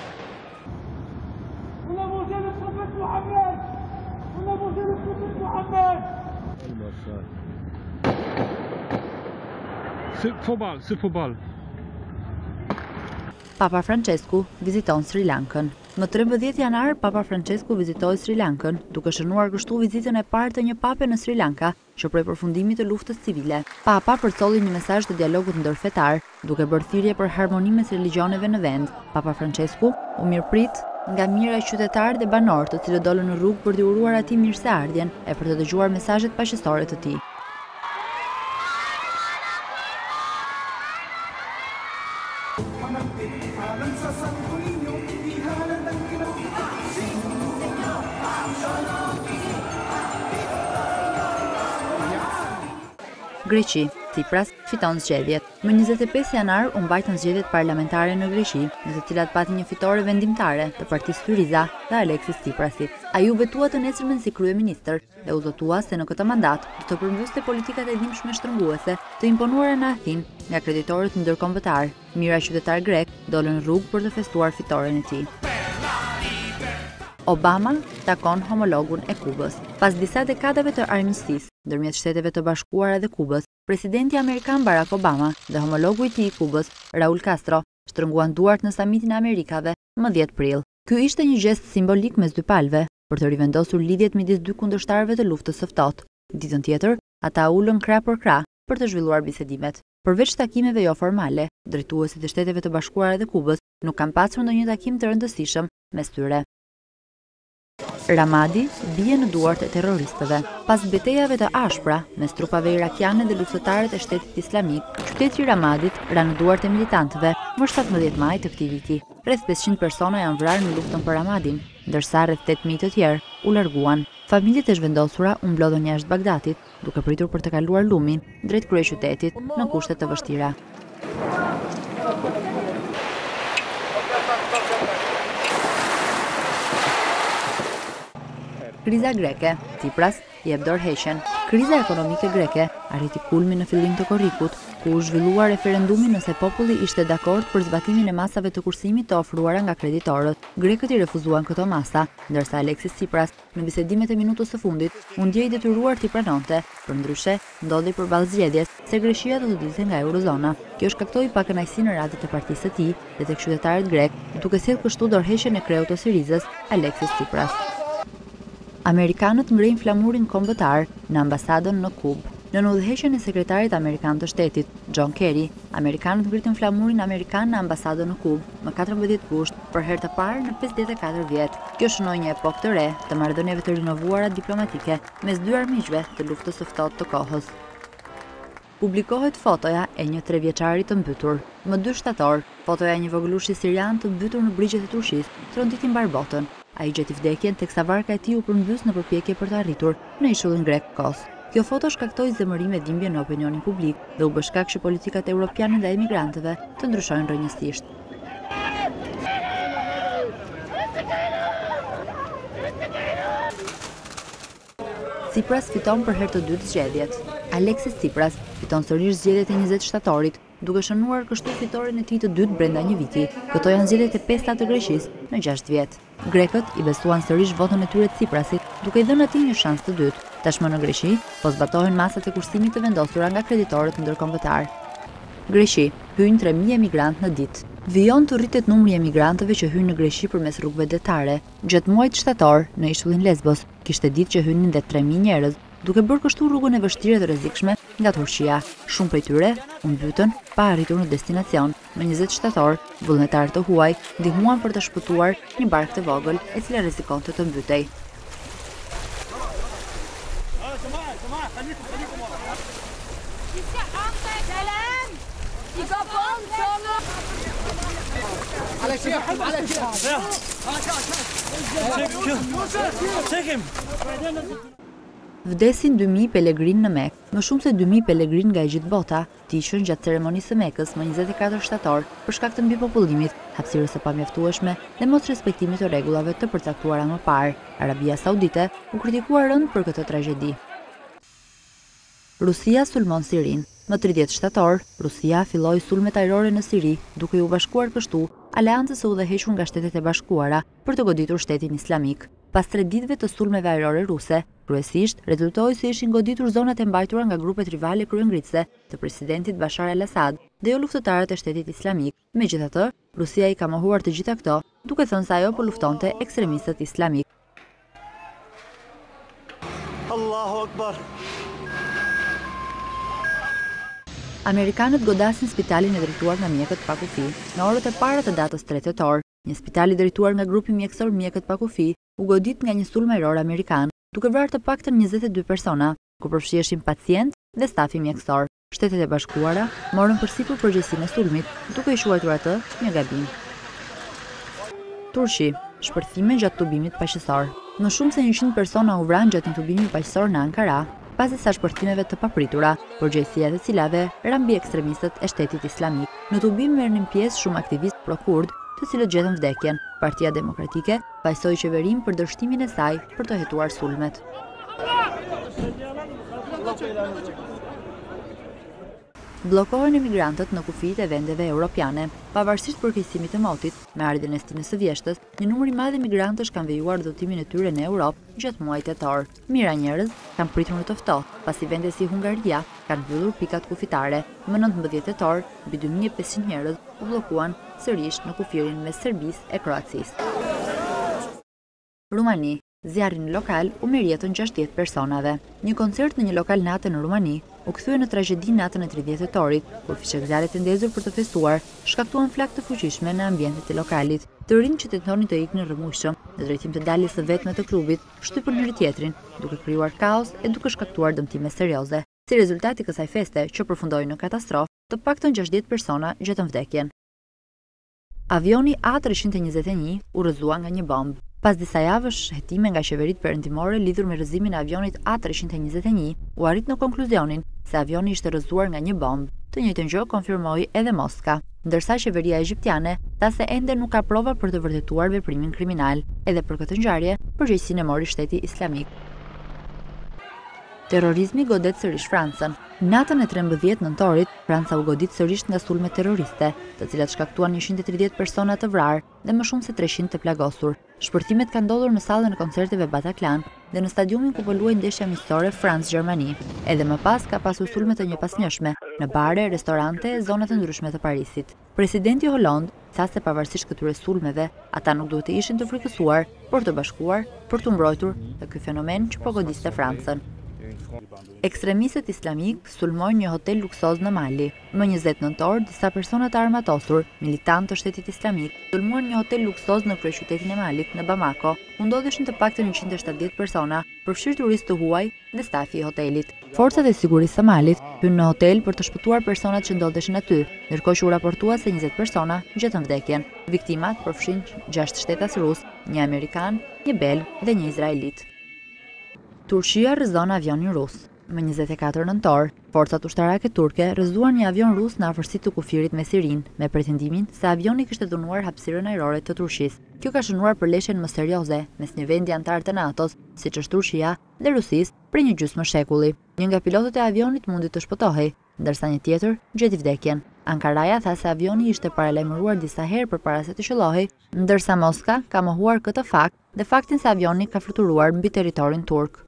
Futbol, si futbol. Papa Francesku viziton Sri Lankën. Më trembëdhjetë janar, Papa Francesku vizitoi Sri Lankën, duke shënuar kështu vizitën e parë të një pape në Sri Lanka, që prej përfundimit të luftës civile. Papa përcolli një mesazh të dialogut ndërfetar, duke bërë thirrje për harmoni mes religioneve në vend. Papa Francesku u mirëprit nga mira qytetarë dhe banorë, të cilët dolën në rrugë për t'i uruar atij mirëseardhjen e për të dëgjuar mesazhet paqësore të tij. Greqi, Tsipras fiton zgjedhjet. Më njëzet e pesë janar u mbajtën zgjedhjet parlamentare në Greqi, në të cilat pati një fitore vendimtare të partisë Syriza dhe Aleksis Tsiprasit. Ai u vetua të nesërmen si kryeministër dhe u zotua se në këtë mandat do të përmbuste politikat e dhimbshme shtrënguese të imponuara në Athinë nga kreditorët ndërkombëtar. Mira qytetar grek dolën në rrugë për të festuar fitoren e tij. Obama takon homologun e Kubës. Pas disa dekadave të armiqësisë ndërmjet Shteteve të Bashkuara dhe Kubës, presidenti amerikan Barack Obama dhe homologu i tij i Kubës, Raul Castro, shtrënguan duart në samitin e Amerikave më dhjetë prill. Ky ishte një gest simbolik mes dy palëve për të rivendosur lidhjet midis dy kundërshtarëve të luftës së ftohtë. Ditën tjetër, ata ulën krah për krah për të zhvilluar bisedimet. Përveç takimeve jo formale, drejtuesit e Shteteve të Bashkuara dhe Kubës nuk kanë pasur ndonjë takim të rëndësishëm mes tyre. Ramadi bie në duart e terroristëve. Pas betejave të ashpra mes trupave irakiane dhe luftëtarët e Shtetit Islamik, qyteti i Ramadit ra në duart e militantëve më shtatëmbëdhjetë maj të këtij viti. Rreth pesëqind persona janë vrarë në luftën për Ramadin, ndërsa rreth tetë mijë të tjerë u larguan. Familjet e zhvendosura u mblodhën jashtë Bagdatit, duke pritur për të kaluar lumin drejt kryeqytetit në kushte të vështira. Kriza greke, Tsipras jep dorëheqjen. Kriza ekonomike greke arriti kulmin në fillim të korrikut, ku u zhvillua referendumi nëse populli ishte dakord për zbatimin e masave të kursimit të ofruara nga kreditorët. Grekët i refuzuan këto masa, ndërsa Aleksis Tsipras në bisedimet e minutës së fundit u ndjej detyruar t'i pranonte. Përndryshe, ndodhi përballë zgjedhjes se Greqia do të dilte nga Eurozona. Kjo shkaktoi pakënaqësi në radhët e partisë së tij dhe tek qytetarët grek, duke sjellë kështu dorëheqjen e kreut të Sirizës, Aleksis Tsipras. Amerikanët ngrejnë flamurin kombëtar në ambasadën në Kubë. Në udhëheqjen e sekretarit amerikan të shtetit, John Kerry, amerikanët ngritën flamurin amerikan në ambasadën në Kubë më katërmbëdhjetë gusht për herë të parë në pesëdhjetë e katër vjet. Kjo shënoi një epokë të re të marrëdhënieve të rinovuara diplomatike mes dy armiqve të luftës së ftohtë të kohës. Publikohet fotoja e një trevjeçari të mbytur. Më dy shtator, fotoja e një vogëlushi sirian të mbytur në brigjet e Turqisë tronditi mbar botën. Ai gjeti vdekjen teksa varka e tij u përmbys në përpjekje për të arritur në ishullin grek Kos. Kjo foto shkaktoi zemërim e dhimbje në opinionin publik dhe u bë shkak që politikat europiane ndaj emigrantëve të ndryshojnë rrënjësisht. Tsipras fiton për herë të dytë zgjedhjet. Aleksis Tsipras fiton sërish zgjedhjet e njëzet shtatorit, duke shënuar kështu fitoren e tij të dytë brenda një viti. Këto janë zgjedhjet e pesta të Greqisë në gjashtë vjet. Grekët i besuan sërish votën e tyre Tsiprasit, duke i dhënë atij një shans të dytë. Tashmë në Greqi, po zbatohen masat e kushtimit të vendosura nga kreditorët ndërkombëtar. Greqi, hyjnë tre mijë emigrantë në ditë. Vijon të rritet numri i emigrantëve që hyjnë në Greqi përmes rrugëve detare. Gjatë muajit shtator, në ishullin Lesbos, kishte ditë që hynin dhe tre mijë njerëz, duke bërë kështu rrugën e vështirë dhe rrezikshme nga Turqia. Shumë prej tyre u mbytën pa arritur në destinacion. Në njëzet shtator, vullnetarë të huaj ndihmuan për të shpëtuar një barkë të vogël e cila rrezikonte të mbytej. Vdesin dy mijë pelegrin në Mekë. Më shumë se dy mijë pelegrin nga e gjithë bota tiqën gjatë ceremonisë së Mekës më njëzet e katër shtator për shkak të mbipopullimit, hapësirës së pamjaftueshme dhe mos respektimit të rregullave të përcaktuara më parë. Arabia Saudite u kritikua rënd për këtë tragjedi. Rusia sulmon Sirin. Më tridhjetë shtator, Rusia filloi sulmet ajrore në Siri, duke u bashkuar kështu aleancës së udhëhequr nga Shtetet e Bashkuara për të goditur shtetin islamik. Pas tre ditëve të sulmeve ajrore ruse, kryesisht rezultoi se ishin goditur zonat e mbajtura nga grupet rivale kryengritëse të presidentit Bashar al-Assad dhe jo luftëtarët e Shtetit Islamik. Megjithatë, Rusia i ka mohuar të gjitha këto, duke thënë se ajo po luftonte ekstremistët islamik. Allahu Akbar. Amerikanët godasin spitalin e drejtuar nga mjekët pa kufi. Në orët e para të datës tre tetor, një spital i drejtuar nga grupi mjekësor Mjekët pa kufi u godit nga një sulm ajror amerikan, duke vrarë të paktën njëzet e dy persona, ku përfshiheshin pacient dhe stafi mjekësor. Shtetet e Bashkuara morën përsipër përgjegjësinë e sulmit, duke i quajtur atë një gabim. Turqi, shpërthime gjatë tubimit paqësor. Më shumë se njëqind persona u vranë gjatë një tubimi paqësor në Ankara, pasi sa shpërthimeve të papritura, përgjegjësia e cilave ra mbi ekstremistët e Shtetit Islamik. Në tubim merrnin pjesë shumë aktivistë pro-kurd, të cilët gjetën vdekjen. Partia Demokratike fajsoi qeverinë për dështimin e saj për të hetuar sulmet. Bllokohen emigrantët në kufijt e vendeve europiane. Pavarësisht përkeqësimit të motit, me ardhjen e stinës së vjeshtës, një numër i madh emigrantësh kanë vejuar udhëtimin e tyre në Europë gjatë muajit tetor. Mira njerëz kanë pritur në të ftohtë, pasi vende si Hungaria kanë mbyllur pikat kufitare. Më nëntëmbëdhjetë tetor, mbi dy mijë e pesëqind njerëz u bllokuan sërish në kufirin mes Serbisë e Kroacisë. Rumani. Zjarri në lokal u merr jetën gjashtëdhjetë personave. Një koncert në një lokal natë në Rumani u kthye në tragjedi natën e tridhjetë tetorit, kur fishekzarët e ndezur për të festuar shkaktuan flakë të fuqishme në ambientet e lokalit. Të rinj që tentonin të iknin rrëmujshëm në drejtim të daljes së vetme të klubit, shtypën njëri tjetrin, duke krijuar kaos e duke shkaktuar dëmtime serioze. Si rezultat i kësaj feste, që përfundoi në katastrofë, të paktën gjashtëdhjetë persona gjetën vdekjen. Avioni A tre njëzet e një u rrëzua nga një bombë. Pas disa javësh hetime nga qeveritë perëndimore lidhur me rrëzimin e avionit A tre njëzet e një, u arrit në konkluzionin se avioni ishte rrëzuar nga një bombë. Të njëjtën gjë konfirmoi edhe Moska, ndërsa qeveria egjiptiane tha se ende nuk ka prova për të vërtetuar veprimin kriminal. Edhe për këtë ngjarje, përgjegjësinë e mori Shteti Islamik. Terrorizmi godet sërish Francën. Natën e trembëdhjetë nëntorit, Franca u godit sërish nga sulmet terroriste, të cilat shkaktuan njëqind e tridhjetë persona të vrarë dhe më shumë se treqind të plagosur. Shpërtimet kanë ndodhur në sallën e koncerteve Bataclan dhe në stadiumin ku po luajë ndeshja miqësore France-Gjermani. Edhe më pas ka pasur sulme të njëpasnjëshme në bare, restorante e zona të ndryshme të Parisit. Presidenti Hollande tha se pavarësisht këtyre sulmeve, ata nuk duhet të ishin të frikësuar, por të bashkuar për të mbrojtur nga ky fenomen që po godiste Francën. Ekstremistët islamik sulmojnë një hotel luksoz në Mali. Më njëzet nëntor, disa persona të armatosur, militantë të shtetit islamik, sulmuan një hotel luksoz në kryeqytetin e Malit, në Bamako, ku ndodheshin të paktën njëqind e shtatëdhjetë persona, përfshirë turistë të huaj dhe stafi i hotelit. Forcat e sigurisë së Malit hynë në hotel për të shpëtuar personat që ndodheshin aty, ndërkohë që u raportua se njëzet persona gjetën vdekjen. Viktimat përfshin gjashtë shtetas rus, një amerikan, një belg dhe një izraelit. Turqia rrëzon avionin rus. Më njëzet e katër nëntor, forcat ushtarake turke rrëzuan një avion rus në afërsitë të kufirit me Sirin, me pretendimin se avioni kishte dhunuar hapësirën ajrore të Turqisë. Kjo ka shënuar përleshjen më serioze mes një vendi antar të NATO-s, siç është Turqia, dhe Rusisë për një gjysmë shekulli. Një nga pilotët e avionit mundi të shpëtohej, ndërsa një tjetër gjeti vdekjen. Ankaraja tha se avioni ishte paralajmëruar disa herë përpara se të shëllohej, ndërsa Moska ka mohuar këtë fakt dhe faktin se avioni ka fluturuar mbi territorin turk.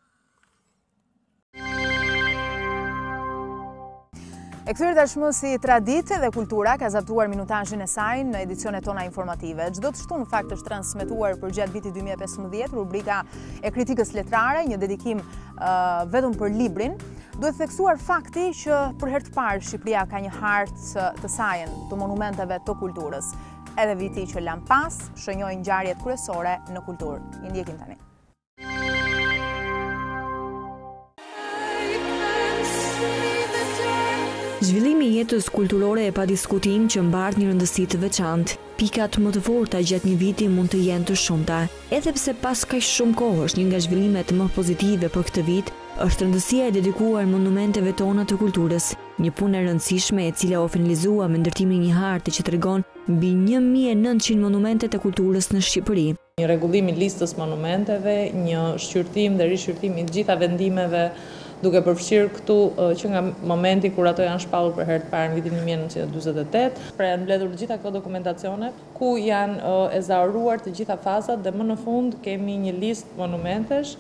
E këtyre tashmë si traditë dhe kultura ka zaptuar minutazhin e saj në edicionet tona informative. Çdo të shtunë në fakt është transmetuar për gjatë vitit dy mijë e pesëmbëdhjetë rubrika e kritikës letrare, një dedikim uh, vetëm për librin. Duhet theksuar fakti që për herë të parë Shqipëria ka një hartë të saj të monumenteve të kulturës. Edhe viti që lan pas shënjoi ngjarjet kryesore në kulturë. I ndjekim tani. Zhvillimi i jetës kulturore e pa diskutim që mbart një rëndësi të veçantë. Pikat më të forta gjatë një viti mund të jenë të shumta. Edhe pse pas kaq shumë kohësh, një nga zhvillimet më pozitive për këtë vit është rëndësia e dedikuar monumenteve tona të kulturës, një punë e rëndësishme e cila u finalizua me ndërtimin e një harte që tregon mbi një mijë e nëntëqind monumente të kulturës në Shqipëri. Një rregullim i listës monumenteve, një shqyrtim dhe rishqyrtim i të gjitha vendimeve, duke përfshirë këtu që nga momenti kur ato janë shpallur për herë të parë në vitin një mijë e nëntëqind e dyzet e tetë, pra janë mbledhur të gjitha këto dokumentacione ku janë ezauruar të gjitha fazat dhe më në fund kemi një listë monumentesh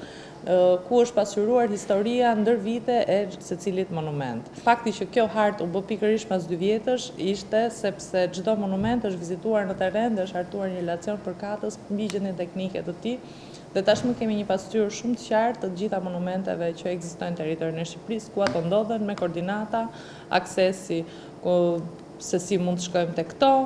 ku është pasqyruar historia ndër vite e secilit monument. Fakti që kjo hartë u bë pikërisht pas dy vjetësh ishte sepse çdo monument është vizituar në terren dhe është hartuar një relacion përkatës mbi gjendjen teknike të tij. Dhe tashmë kemi një pasqyrë shumë të qartë të gjitha monumenteve që ekzistojnë në territorin e Shqipërisë, ku ato ndodhen me koordinata, aksesi, ku, se si mund të shkojmë tek këto,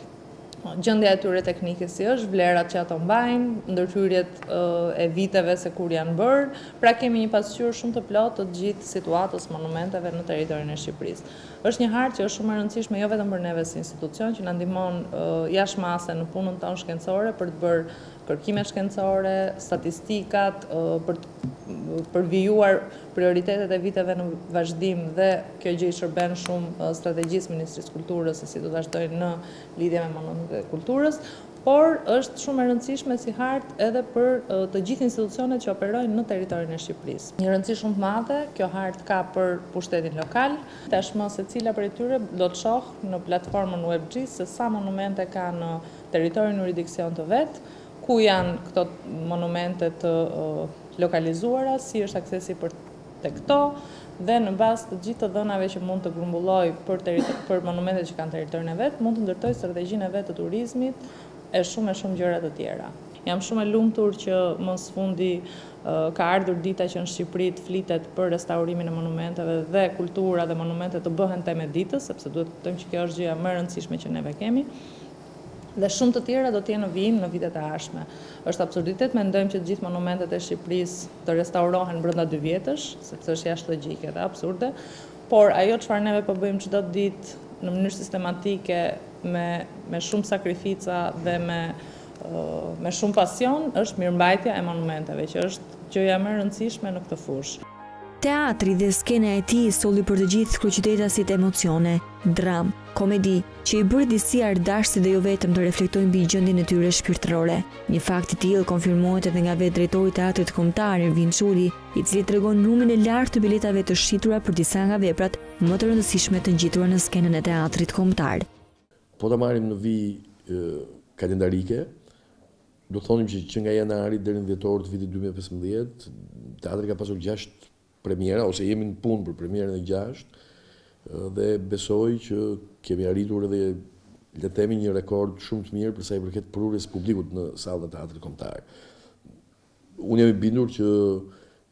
gjendja e tyre teknike si është, vlerat që ato mbajnë, ndërhyrjet e viteve se kur janë bërë, pra kemi një pasqyrë shumë të plotë të gjithë situatës monumenteve në territorin e Shqipërisë. Është një hartë që është shumë e rëndësishme jo vetëm për neve si institucion, që na ndihmon jashtëmase në punën tonë shkencore për të bërë kërkimet shkencore, statistikat, për për vijuar prioritetet e viteve në vazhdim dhe kjo gjë i shërben shumë strategjisë Ministrisë Kulturës se si do të vazhdojnë në lidhje me monumentet e kulturës, por është shumë e rëndësishme si hartë edhe për të gjithë institucionet që operojnë në territorin e Shqipërisë. Një rëndësi shumë të madhe, kjo hartë ka për pushtetin lokal. Tashmë secila prej tyre do të shohë në platformën WebGIS se sa monumente ka në territorin jurisdiksion të vet, ku janë këto monumente të lokalizuara, si është aksesi për të këto, dhe në bazë të gjithë të dhënave që mund të grumbulloj për, për monumentet që kanë teritorin e vetë, mund të ndërtoj strategjinë e vetë të turizmit e shumë e shumë gjëra të tjera. Jam shumë e lumtur që më së fundi ka ardhur dita që në Shqipëri të flitet për restaurimin e monumenteve dhe kultura dhe monumentet të bëhen temë ditës, sepse duhet të thëmë që kjo është gjëja më e rëndësishme që neve kemi. Dhe shumë të tjera do t'jenë në vijim në vitet e ardhshme. Është absurditet mendojmë që të gjithë monumentet e Shqipërisë të restaurohen brenda dy vjetësh, sepse është jashtë logjike dhe absurde, por ajo çfarë neve po bëjmë çdo ditë në mënyrë sistematike me me shumë sakrifica dhe me uh, me shumë pasion është mirëmbajtja e monumenteve, që është gjëja më e rëndësishme në këtë fushë. Teatri dhe skena e tij solli për të gjithë kryeqytetasit emocione, dram, komedi, që i bëri disi ardashësi dhe jo vetëm të reflektojnë mbi gjendjen e tyre shpirtërore. Një fakt i tillë konfirmohet edhe nga vetë drejtori i Teatrit Kombëtar Ervin Çuri, i cili tregon numrin e lartë të biletave të shitura për disa nga veprat më të rëndësishme të ngjitura në skenën e Teatrit Kombëtar. Po ta marrim në vijë kalendarike, do thonim që, që nga janari deri në dhjetor të vitit dy mijë e pesëmbëdhjetë, teatri ka pasur gjashtë premiera, ose jemi në punë për premierën e gjashtë, dhe besoj që kemi arritur edhe le të themi një rekord shumë të mirë për sa i përket prurjes publikut në sallën e Teatrit Kombëtar. Unë jam i bindur që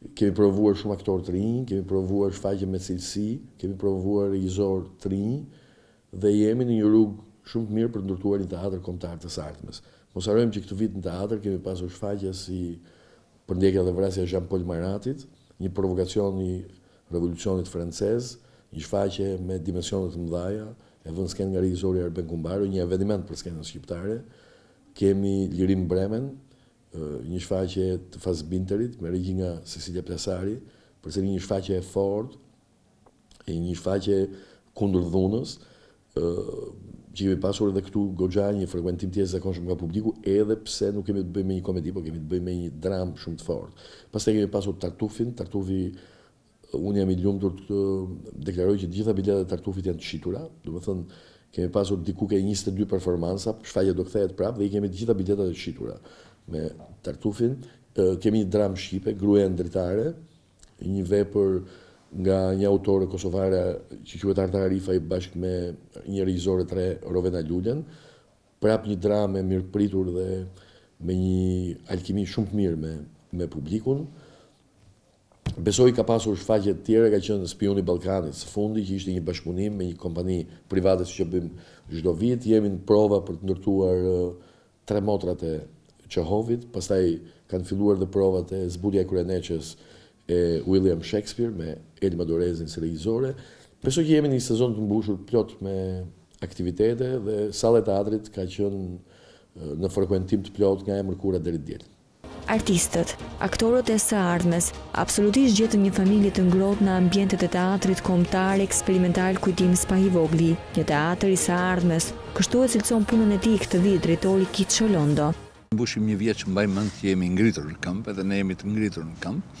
kemi provuar shumë aktorë të rinj, kemi provuar shfaqje me cilësi, kemi provuar regjizor të rinj dhe jemi në një rrugë shumë të mirë për të ndërtuar një teatr kombëtar të sartmes. Mos harrojmë që këtë vit në teatr kemi pasur shfaqje si Përndjekja dhe vrasja e Jean Paul Maratit, një provokacion i revolucionit francez, një shfaqje me dimensionet të mëdha, e vënë skenë nga regjizori Arben Kumbaro, një eveniment për skenën shqiptare. Kemi Lirim Bremen, një shfaqje të Fassbinderit me regji nga Cecilia Plasari, përsëri një shfaqje e fortë, e një shfaqje kundër dhunës, që kemi pasur edhe këtu goxha një frekuentim të jashtëzakonshëm nga publiku, edhe pse nuk kemi të bëjmë me një komedi, por kemi të bëjmë me një dramë shumë të fortë. Pastaj kemi pasur Tartufin, Tartufi, unë jam i lumtur të deklaroj që të gjitha biletat e Tartufit janë të shitura, do të thënë kemi pasur diku ke njëzet e dy performansa, shfaqja do kthehet prapë dhe i kemi të gjitha biletat e shitura me Tartufin. Kemi një dramë shqipe, Gruaja Ndritare, një vepër nga një autore kosovare që quhet Arta Arifaj bashkë me një regjizore të re, Rovena Luljen, prap një dramë e mirëpritur dhe me një alkimi shumë të mirë me, me publikun. Besoj ka pasur shfaqje të tjera, ka qenë Spioni i Ballkanit së fundi, që ishte një bashkëpunim me një kompani private që bëjmë çdo vit. Jemi në prova për të ndërtuar tre motrat e Çehovit, pastaj kanë filluar dhe provat e Zbulja e Kryeneçës e William Shakespeare me Elma Dorezin si regjizore. Besoj që jemi një sezon të mbushur plot me aktivitete dhe salla e teatrit ka qenë në frekuentim të plot nga e mërkura deri diel. Artistët, aktorët e së ardhmes, absolutisht gjetën një familje të ngrohtë në ambientet e teatrit kombëtar eksperimental Kujtim Spahivogli, një teatër i së ardhmes, kështu e cilëson punën e tij këtë vit drejtori Kit Sholondo. Mbushim një vjet që mbaj mend që jemi ngritur në këmbë, edhe ne jemi të ngritur në këmbë.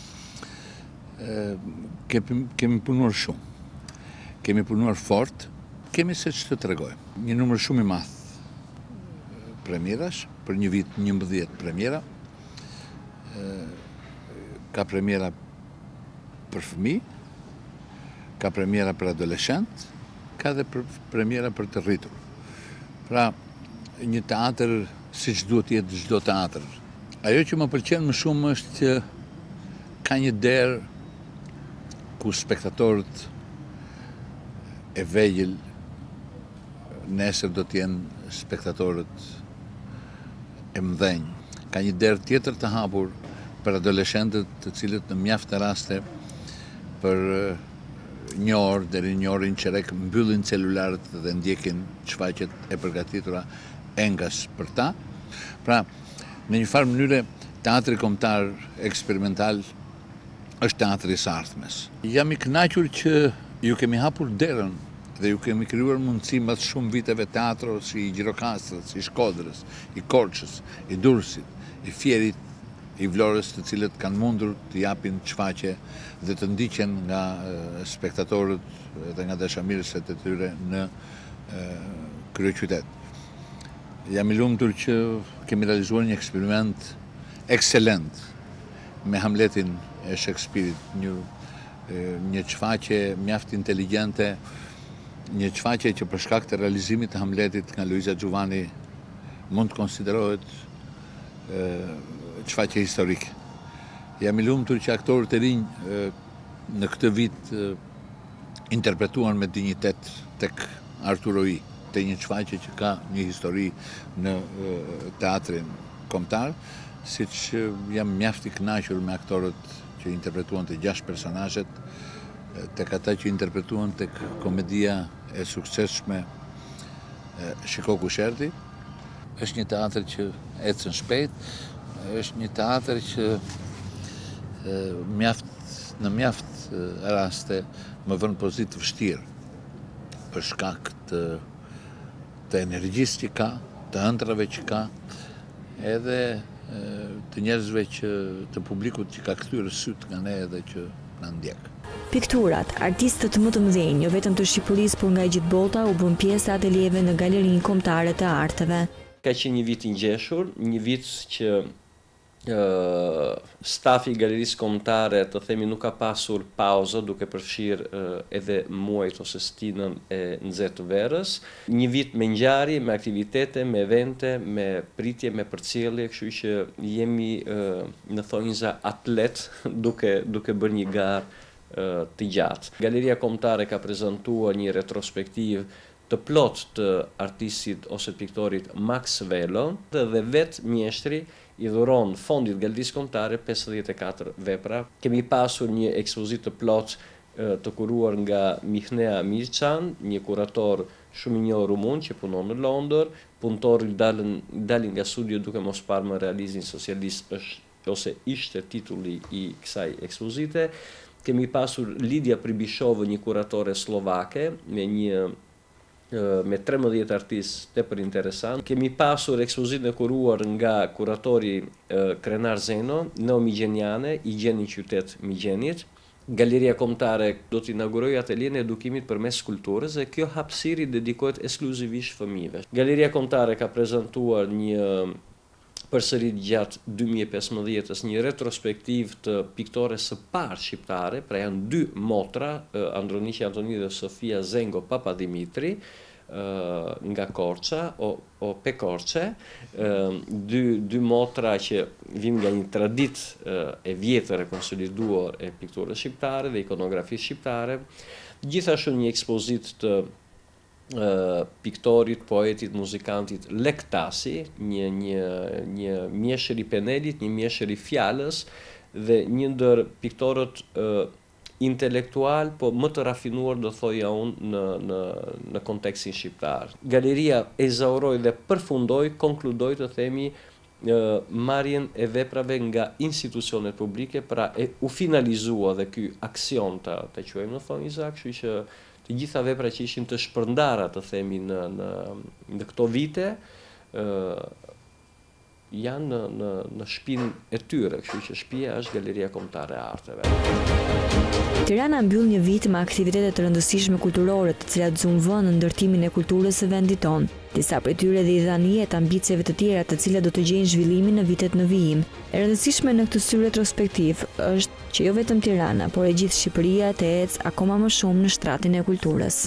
Kemi, kemi punuar shumë, kemi punuar fort, kemi se që të tregojmë. Një numër shumë i madh premierash, për një vit njëmbëdhjetë premiera, ka premiera për fëmijë, ka premiera për adoleshent, ka dhe për premiera për të rritur. Pra, një teatr si që duhet jetë çdo teatr. Ajo që më pëlqen më shumë është që ka një derë ku spektatorët e vegjël nesër do t'jenë spektatorët e mëdhenj. Ka një derë tjetër të hapur për adoleshentët të cilët në mjaft të raste për një orë deri një orë në qerek mbyllin celularët dhe ndjekin shfaqjet e përgatitura engas për ta. Pra, në një farë mënyre, teatri kombëtar eksperimental është teatri i së ardhmes. Jam i kënaqur që ju kemi hapur derën dhe ju kemi krijuar mundësi mbas shumë viteve teatro si i Gjirokastrës, i Shkodrës, i Korçës, i Durrësit, i Fierit, i Vlorës, të cilët kanë mundur të japin shfaqje dhe të ndiqen nga spektatorët dhe nga dashamirësit e tyre në kryeqytet. Jam i lumtur që kemi realizuar një eksperiment ekselent me Hamletin e Shakespearit, një, një shfaqje mjaft inteligjente, një shfaqje që për shkak të realizimit të Hamletit nga Luiza Giovanni mund të konsiderohet shfaqje historike. Jam i lumtur që aktorët e rinj në këtë vit interpretuan me dinjitet tek Arturo I, te një shfaqje që ka një histori në teatrin kombëtar, siç jam mjaft i kënaqur me aktorët që interpretuan të gjashtë personazhet, tek ata që interpretuan tek komedia e suksesshme Shiko kush erdhi. Është një teatr që ecën shpejt, është një teatr që mjaft, në mjaft raste më vën pozitë vështirë për shkak të, të energjisë që ka, të ëndrave që ka, edhe të njerëzve që të publikut që ka kthyer syt nga ne edhe që na ndjek. Pikturat, artistët më të mëdhenj, jo vetëm të Shqipërisë, por nga gjithë bota, u bën pjesë e ateljeve në Galerinë Kombëtare të Arteve. Ka qenë një vit i ngjeshur, një vit që Uh, stafi i Galerisë Kombëtare të themi nuk ka pasur pauzë duke përfshirë uh, edhe muajt ose stinën e nxehtë të verës. Një vit me ngjarje, me aktivitete, me evente, me pritje, me përcjellje, kështu që jemi uh, në thonjza atlet duke duke bërë një garë uh, të gjatë. Galeria Kombëtare ka prezantuar një retrospektiv të plot të artistit ose piktorit Max Velo dhe vetë mjeshtri i dhuron fondit Galerisë Kombëtare pesëdhjetë e katër vepra. Kemi pasur një ekspozitë të plot të kuruar nga Mihnea Mirçan, një kurator shumë i njohur rumun që punon në Londër, punëtori dalën dalin nga studio duke mos parë më realizmin socialist është ose ishte titulli i kësaj ekspozite. Kemi pasur Lidia Pribishova, një kuratore slovake me një me trembëdhjetë artistë tepër interesant. Kemi pasur ekspozitën e kuruar nga kuratori Krenar Zeno, Neo Migjeniane, i gjen një qytet Migjenit. Galeria Kombëtare do të inaugurojë atelien e edukimit përmes kulturës dhe kjo hapësirë dedikohet ekskluzivisht fëmijëve. Galeria Kombëtare ka prezantuar një përsërit gjatë dy mijë e pesëmbëdhjetës një retrospektiv të piktores së parë shqiptare, pra janë dy motra, Androniqi Antoni dhe Sofia Zengo Papadimitri, nga Korça, o, o pe Korçe, dy, dy motra që vim nga një tradit e vjetër e konsoliduar e pikturës shqiptare dhe ikonografisë shqiptare, gjithashtu një ekspozit të Uh, piktorit, poetit, muzikantit Lektasi, një, një, një mjeshtër i penelit, një mjeshtër i fjalës dhe një ndër piktorët uh, intelektual, po më të rafinuar do thoja unë në, në, në kontekstin shqiptar. Galeria ezauroi dhe përfundoi, konkludoi të themi uh, marrjen e veprave nga institucionet publike, pra e u finalizua dhe ky aksion të, të quajmë në thonjza, kështu që të gjitha vepra që ishin të shpërndara të themi në, në, në këto vite uh, janë në, në, në shtëpinë e tyre, kështu që shtëpia është Galeria Kombëtare e Arteve. Tirana mbyll një vit me aktivitete të rëndësishme kulturore, të cilat zunë vend në ndërtimin e kulturës së vendit tonë. Disa prej tyre dhe i dhanë jetë ambicjeve të tjera të cilat do të gjejnë zhvillimin në vitet në vijim. E rëndësishme në këtë sy retrospektiv është që jo vetëm Tirana, por e gjithë Shqipëria të ecë akoma më shumë në shtratin e kulturës.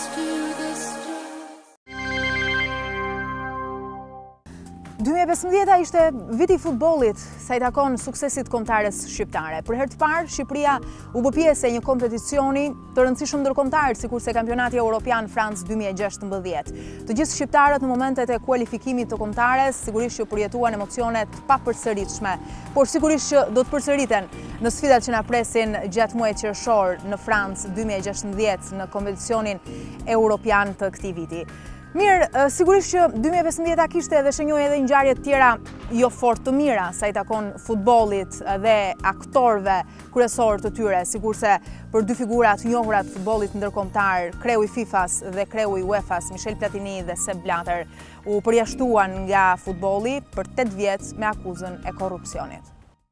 dy mijë e pesëmbëdhjetë ishte viti i futbollit sa i takon suksesit kombëtares shqiptare. Për herë të parë, Shqipëria u bë pjesë e një kompeticioni të rëndësishëm ndërkombëtar, sikurse Kampionati Evropian France dy mijë e gjashtëmbëdhjetë. Të gjithë shqiptarët në momentet e kualifikimit të kombëtares sigurisht që përjetuan emocione të papërsëritshme, por sigurisht që do të përsëriten në sfidat që na presin gjatë muajit qershor në Francë dy mijë e gjashtëmbëdhjetë në kompeticionin evropian të këtij viti. Mirë, sigurisht që dy mijë e pesëmbëdhjetë kishte edhe shënjoi edhe ngjarje të tjera jo fort të mira sa i takon futbollit dhe aktorëve kryesor të tyre, sikurse për dy figura të njohura të futbollit ndërkombëtar, kreu i FIFA-s dhe kreu i UEFA-s, Michel Platini dhe Sepp Blatter, u përjashtuan nga futbolli për tetë vjet me akuzën e korrupsionit.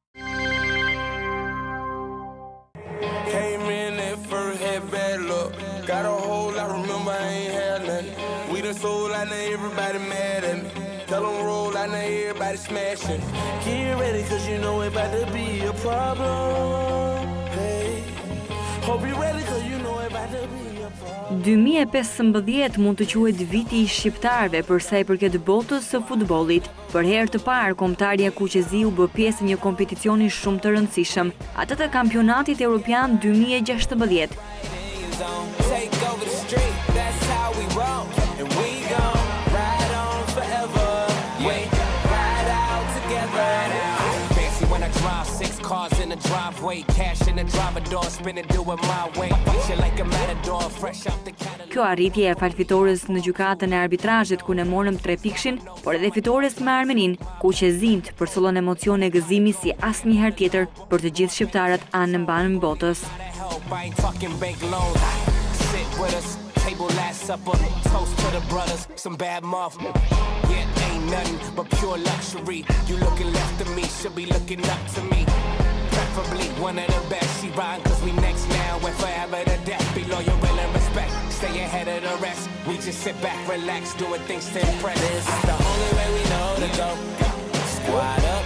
Got a hole, I remember I ain't had nothing. We done sold, I know everybody mad at me. Tell them roll, I know everybody smashing. Get ready, cause you know it about to be a problem. Hey, hope you ready, cause you know it about to be a problem. dy mijë e pesëmbëdhjetë mund të quhet viti i shqiptarëve për sa i përket botës së futbollit. Për herë të parë, kombëtarja Kuqezi u bë pjesë e një kompeticioni shumë të rëndësishëm, atë të Kampionatit Evropian dy mijë e gjashtëmbëdhjetë. Take over the street, that's how we roll. And we gon' ride on forever. We ride out together. Fancy when I drive six cars in the driveway, cash in the driver door, spin it, do it my way. Feel like a matador, fresh out the catalog. Kjo arritje e falfitores në gjykatën e arbitrazhit ku ne morëm tre pikshin, por edhe fitores me Armenin, ku qezint përsollon emocione gëzimi si asnjëherë tjetër për të gjithë shqiptarët anë mban botës. I ain't talking bank loans. Sit with us, table last supper, toast to the brothers, some bad muff. Yeah, ain't nothing but pure luxury. You looking left to me, should be looking up to me. Preferably one of the best. She rhyme cause we next now and forever to death. Be loyal, will and respect. Stay ahead of the rest. We just sit back, relax, doing things to impress. This is the only way we know to go. Squad up, never roll.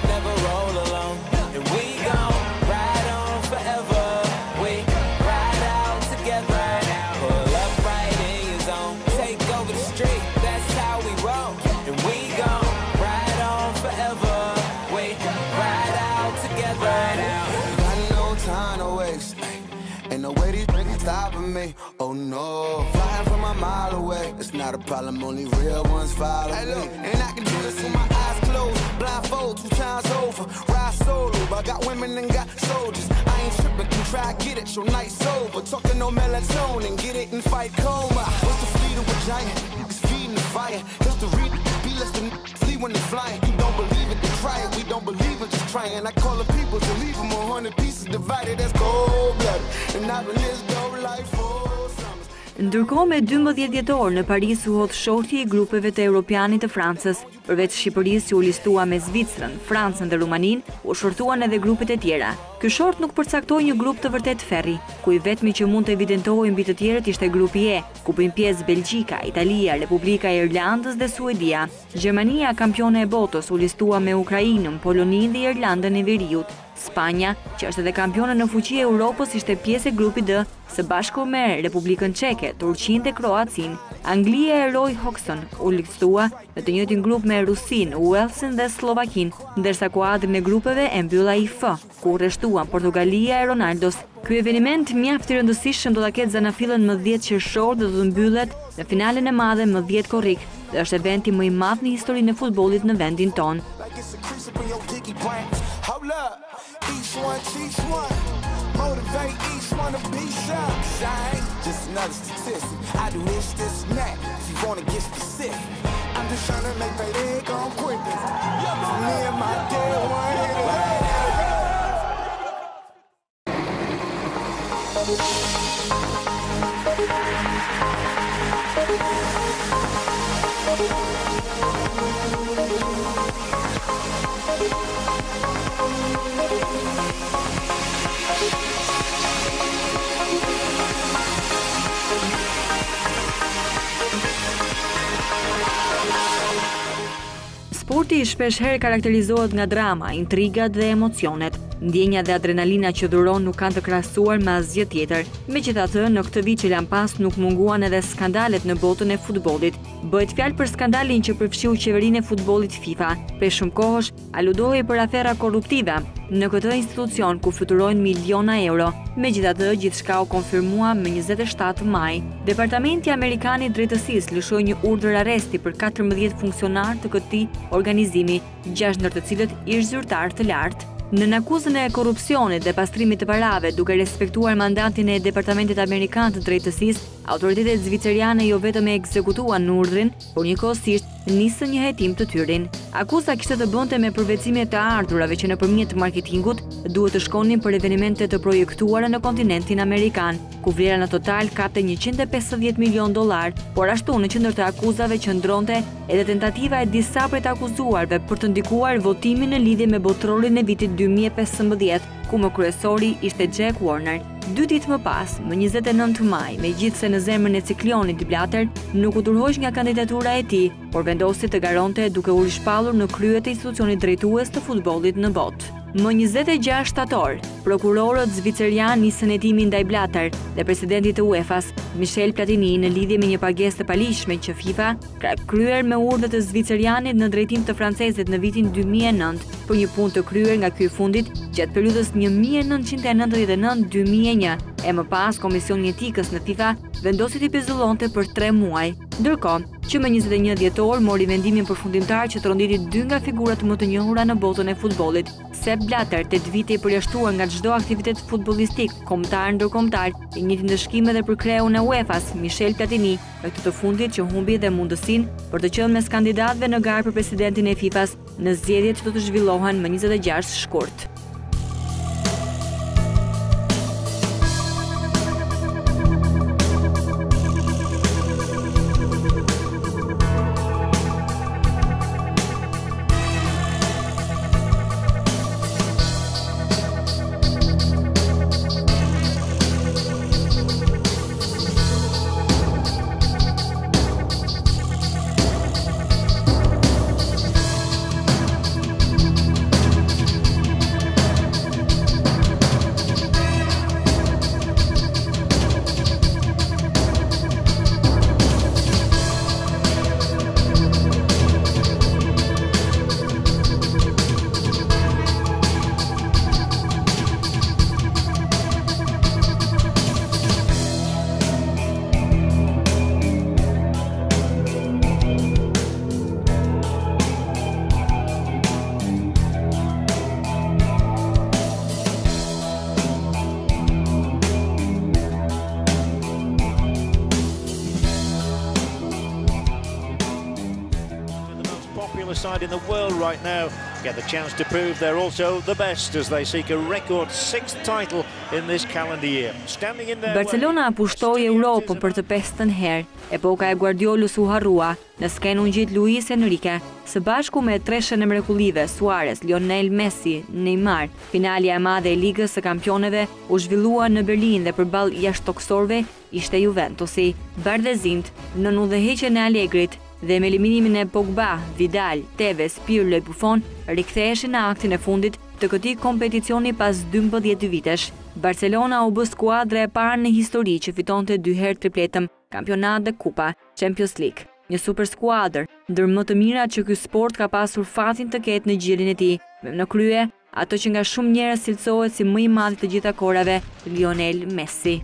roll alone. And we gon' ride on forever. We ride out together. Pull up right in your zone. Take over the street, that's how we roll. And we gon' ride on forever. We ride out together. Got no time to waste. Ain't no way these niggas stopping me. Oh no, flying from a mile away. It's not a problem, only real ones follow hey, look, me. And I can do this with my eyes closed, blindfold two times over. Ride solo, but I got women and got soldiers. I ain't tripping, can try get it, your night sober. Talking no melatonin, get it and fight coma. What's the fleet of a giant? It's feeding the fire. History be less than flee when they flying. You don't believe it, then try it. We don't believe it, just trying. I call the people to leave them a hundred pieces divided. That's cold blooded. And I've been this dope life for summers. Ndërkohë me dymbëdhjetë dhjetor në Paris u hodh shoqi i grupeve të Europianit të Francës. Përveç Shqipërisë që u listua me Zvicrën, Francën dhe Rumaninë, u shortuan edhe grupet e tjera. Ky short nuk përcaktoi një grup të vërtet ferri, ku i vetmi që mund të evidentohej mbi të tjerët ishte grupi E, ku bën pjesë Belgjika, Italia, Republika e Irlandës dhe Suedia. Gjermania, kampione e botës, u listua me Ukrainën, Poloninë dhe Irlandën e Veriut. Spanja, që është edhe kampione në fuqi e Europës, ishte pjesë e grupit D, së bashku me Republikën Çeke, Turqinë dhe Kroacinë. Anglia e Roy Hodgson u listua në të njëjtin grup me Rusinë, Walesin dhe Slovakinë, ndërsa kuadrin e grupeve e mbyll ai F, ku rreshtuan Portugalia e Ronaldos. Ky eveniment mjaft i rëndësishëm do ta ketë zanafillën më dhjetë qershor dhe do të mbyllet në finalen e madhe më dhjetë korrik. Dhe është eventi më i madh në historinë e futbollit në vendin tonë. Each one teach one, motivate each one to be some. I ain't just another statistic. I do this, this, and that. If you wanna get specific, I'm just trying to make that egg go quicker. For me and my dead one. Sporti shpesh herë karakterizohet nga drama, intrigat dhe emocionet. Ndjenja dhe adrenalina që dhuron nuk kanë të krahasuar me asgjë tjetër. Megjithatë, në këtë vit që lan pas nuk munguan edhe skandalet në botën e futbollit. Bëhet fjalë për skandalin që përfshiu qeverinë e futbollit FIFA. Prej shumë kohësh aludohej për afera korruptive në këtë institucion ku fluturojnë miliona euro. Megjithatë, gjithçka u konfirmua më njëzet e shtatë maj. Departamenti Amerikan i Drejtësisë lëshoi një urdhër arresti për katërmbëdhjetë funksionar të këtij organizimi, gjashtë ndër të cilët ish zyrtar të lartë. Në akuzën e korrupsionit dhe pastrimit të parave, duke respektuar mandatin e Departamentit Amerikan të Drejtësisë, autoritetet zviceriane jo vetëm e ekzekutuan urdhrin, por njëkohësisht nisën një hetim të tyrin. Akuza kishte të bënte me përvecimet të ardhurave që nëpërmjet marketingut duhet të shkonin për evenimente të projektuara në kontinentin amerikan, ku vlera në total kapte njëqind e pesëdhjetë milion dollar, por ashtu në qendër të akuzave qëndronte edhe tentativa e disa prej të akuzuarve për të ndikuar votimin në lidhje me botrorin e vitit dy mijë e pesëmbëdhjetë, ku më kryesori ishte Jack Warner. Dy ditë më pas, më njëzet e nëntë maj, megjithse në zemrën e Ciklionit Blatter nuk u turhoq nga kandidatura e tij, por vendosi të garonte duke u rishpallur në krye të institucionit drejtues të futbollit në botë. Më njëzet e gjashtë shtator, prokurorët zvicerian nisën hetimin ndaj Blatter dhe presidentit të UEFA-s, Michel Platini, në lidhje me një pagesë të palishme që FIFA ka kryer me urdhë të zvicerianit në drejtim të francezit në vitin dy mijë e nëntë, për një punë të kryer nga ky i fundit gjatë periudhës një mijë e nëntëqind e nëntëdhjetë e nëntë dy mijë e një. E më pas, Komisioni i Etikës në FIFA vendosi t'i pezullonte për tre muaj. Ndërkohë, që më njëzet e një dhjetor mori vendimin përfundimtar që tronditi dy nga figurat më të njohura në botën e futbollit. Sepp Blatter, tetë vite i përjashtuar nga çdo aktivitet futbollistik, kombëtar ndërkombëtar, i njëjtin dëshkim edhe për kreun e UEFA-s, Michel Platini, me këtë të fundit që humbi dhe mundësinë për të qenë mes kandidatëve në garë për presidentin e FIFA-s në zgjedhjet që do të zhvillohen më njëzet e gjashtë shkurt. side in the world right now get the chance to prove they're also the best as they seek a record sixth title in this calendar year. Standing in their Barcelona pushtoi Europën për të pestën herë. Epoka e Guardiolës u harrua. Në skenë u ngjit Luis Enrique, së bashku me treshën e mrekullive Suarez, Lionel Messi, Neymar. Finalja e madhe e Ligës së Kampioneve u zhvillua në Berlin dhe përballë jashtëtoksorëve ishte Juventusi. Bardhëzimt në udhëheqjen e Allegrit dhe me eliminimin e Pogba, Vidal, Tevez, Pirlo e Buffon, riktheheshin në aktin e fundit të këtij kompeticioni pas dymbëdhjetë vitesh. Barcelona u bë skuadra e parë në histori që fitonte dy herë tripletën, kampionat dhe kupa, Champions League. Një super skuadër, ndër më të mira që ky sport ka pasur fatin të ketë në gjirin e tij, me në krye ato që nga shumë njerëz cilësohet si më i madhi të gjitha kohërave, Lionel Messi.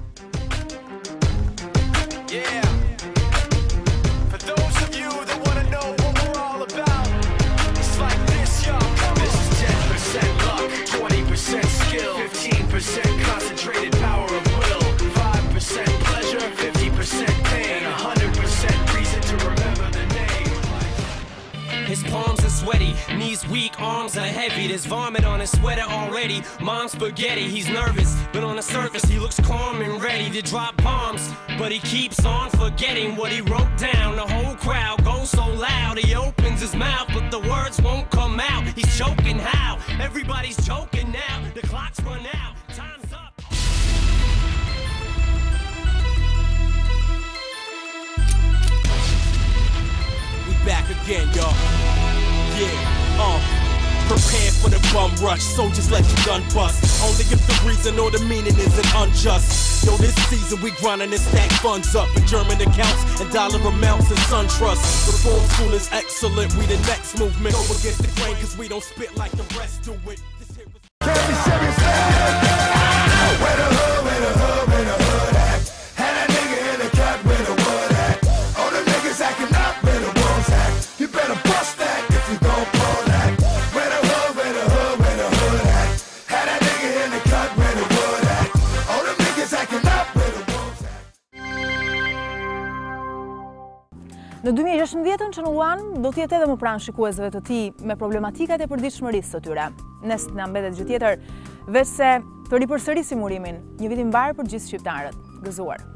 Concentrated power of will, five percent pleasure, fifty percent pain, one hundred percent reason to remember the name. His palms are sweaty, knees weak, arms are heavy. There's vomit on his sweater already. Mom's spaghetti, he's nervous, but on the surface he looks calm and ready to drop bombs. But he keeps on forgetting what he wrote down. The whole crowd goes so loud, he opens his mouth, but the words won't come out. He's choking how? Everybody's choking now. The clock's run out. Time's up. We back again, y'all. Yeah, uh. Prepare for the bum rush, so just let your gun bust. Only if the reason or the meaning isn't unjust. Yo, this season we grinding and stack funds up in German accounts and dollar amounts and sun trusts. Reform school is excellent, we the next movement. Go against the grain cause we don't spit like the rest do it. Can't be serious, man. Where the hood, where the hood, where the hood at? Had that nigga in the cut where the wood at. All the niggas acting up where the wolves at. You better bust that if you don't pull that. Where the hood, where the hood, where the hood at? Had that nigga in the cut where the wood at. All the niggas acting up where the wolves at. Në dy mijë e gjashtëdhjetë Channel One do të jetë edhe më pranë shikuesve të tij me problematikat e përditshmërisë së tyre. Nes na mbetet gjë tjetër veç se të ripërsërisim urimin, një vit i mbar për gjithë shqiptarët. Gëzuar.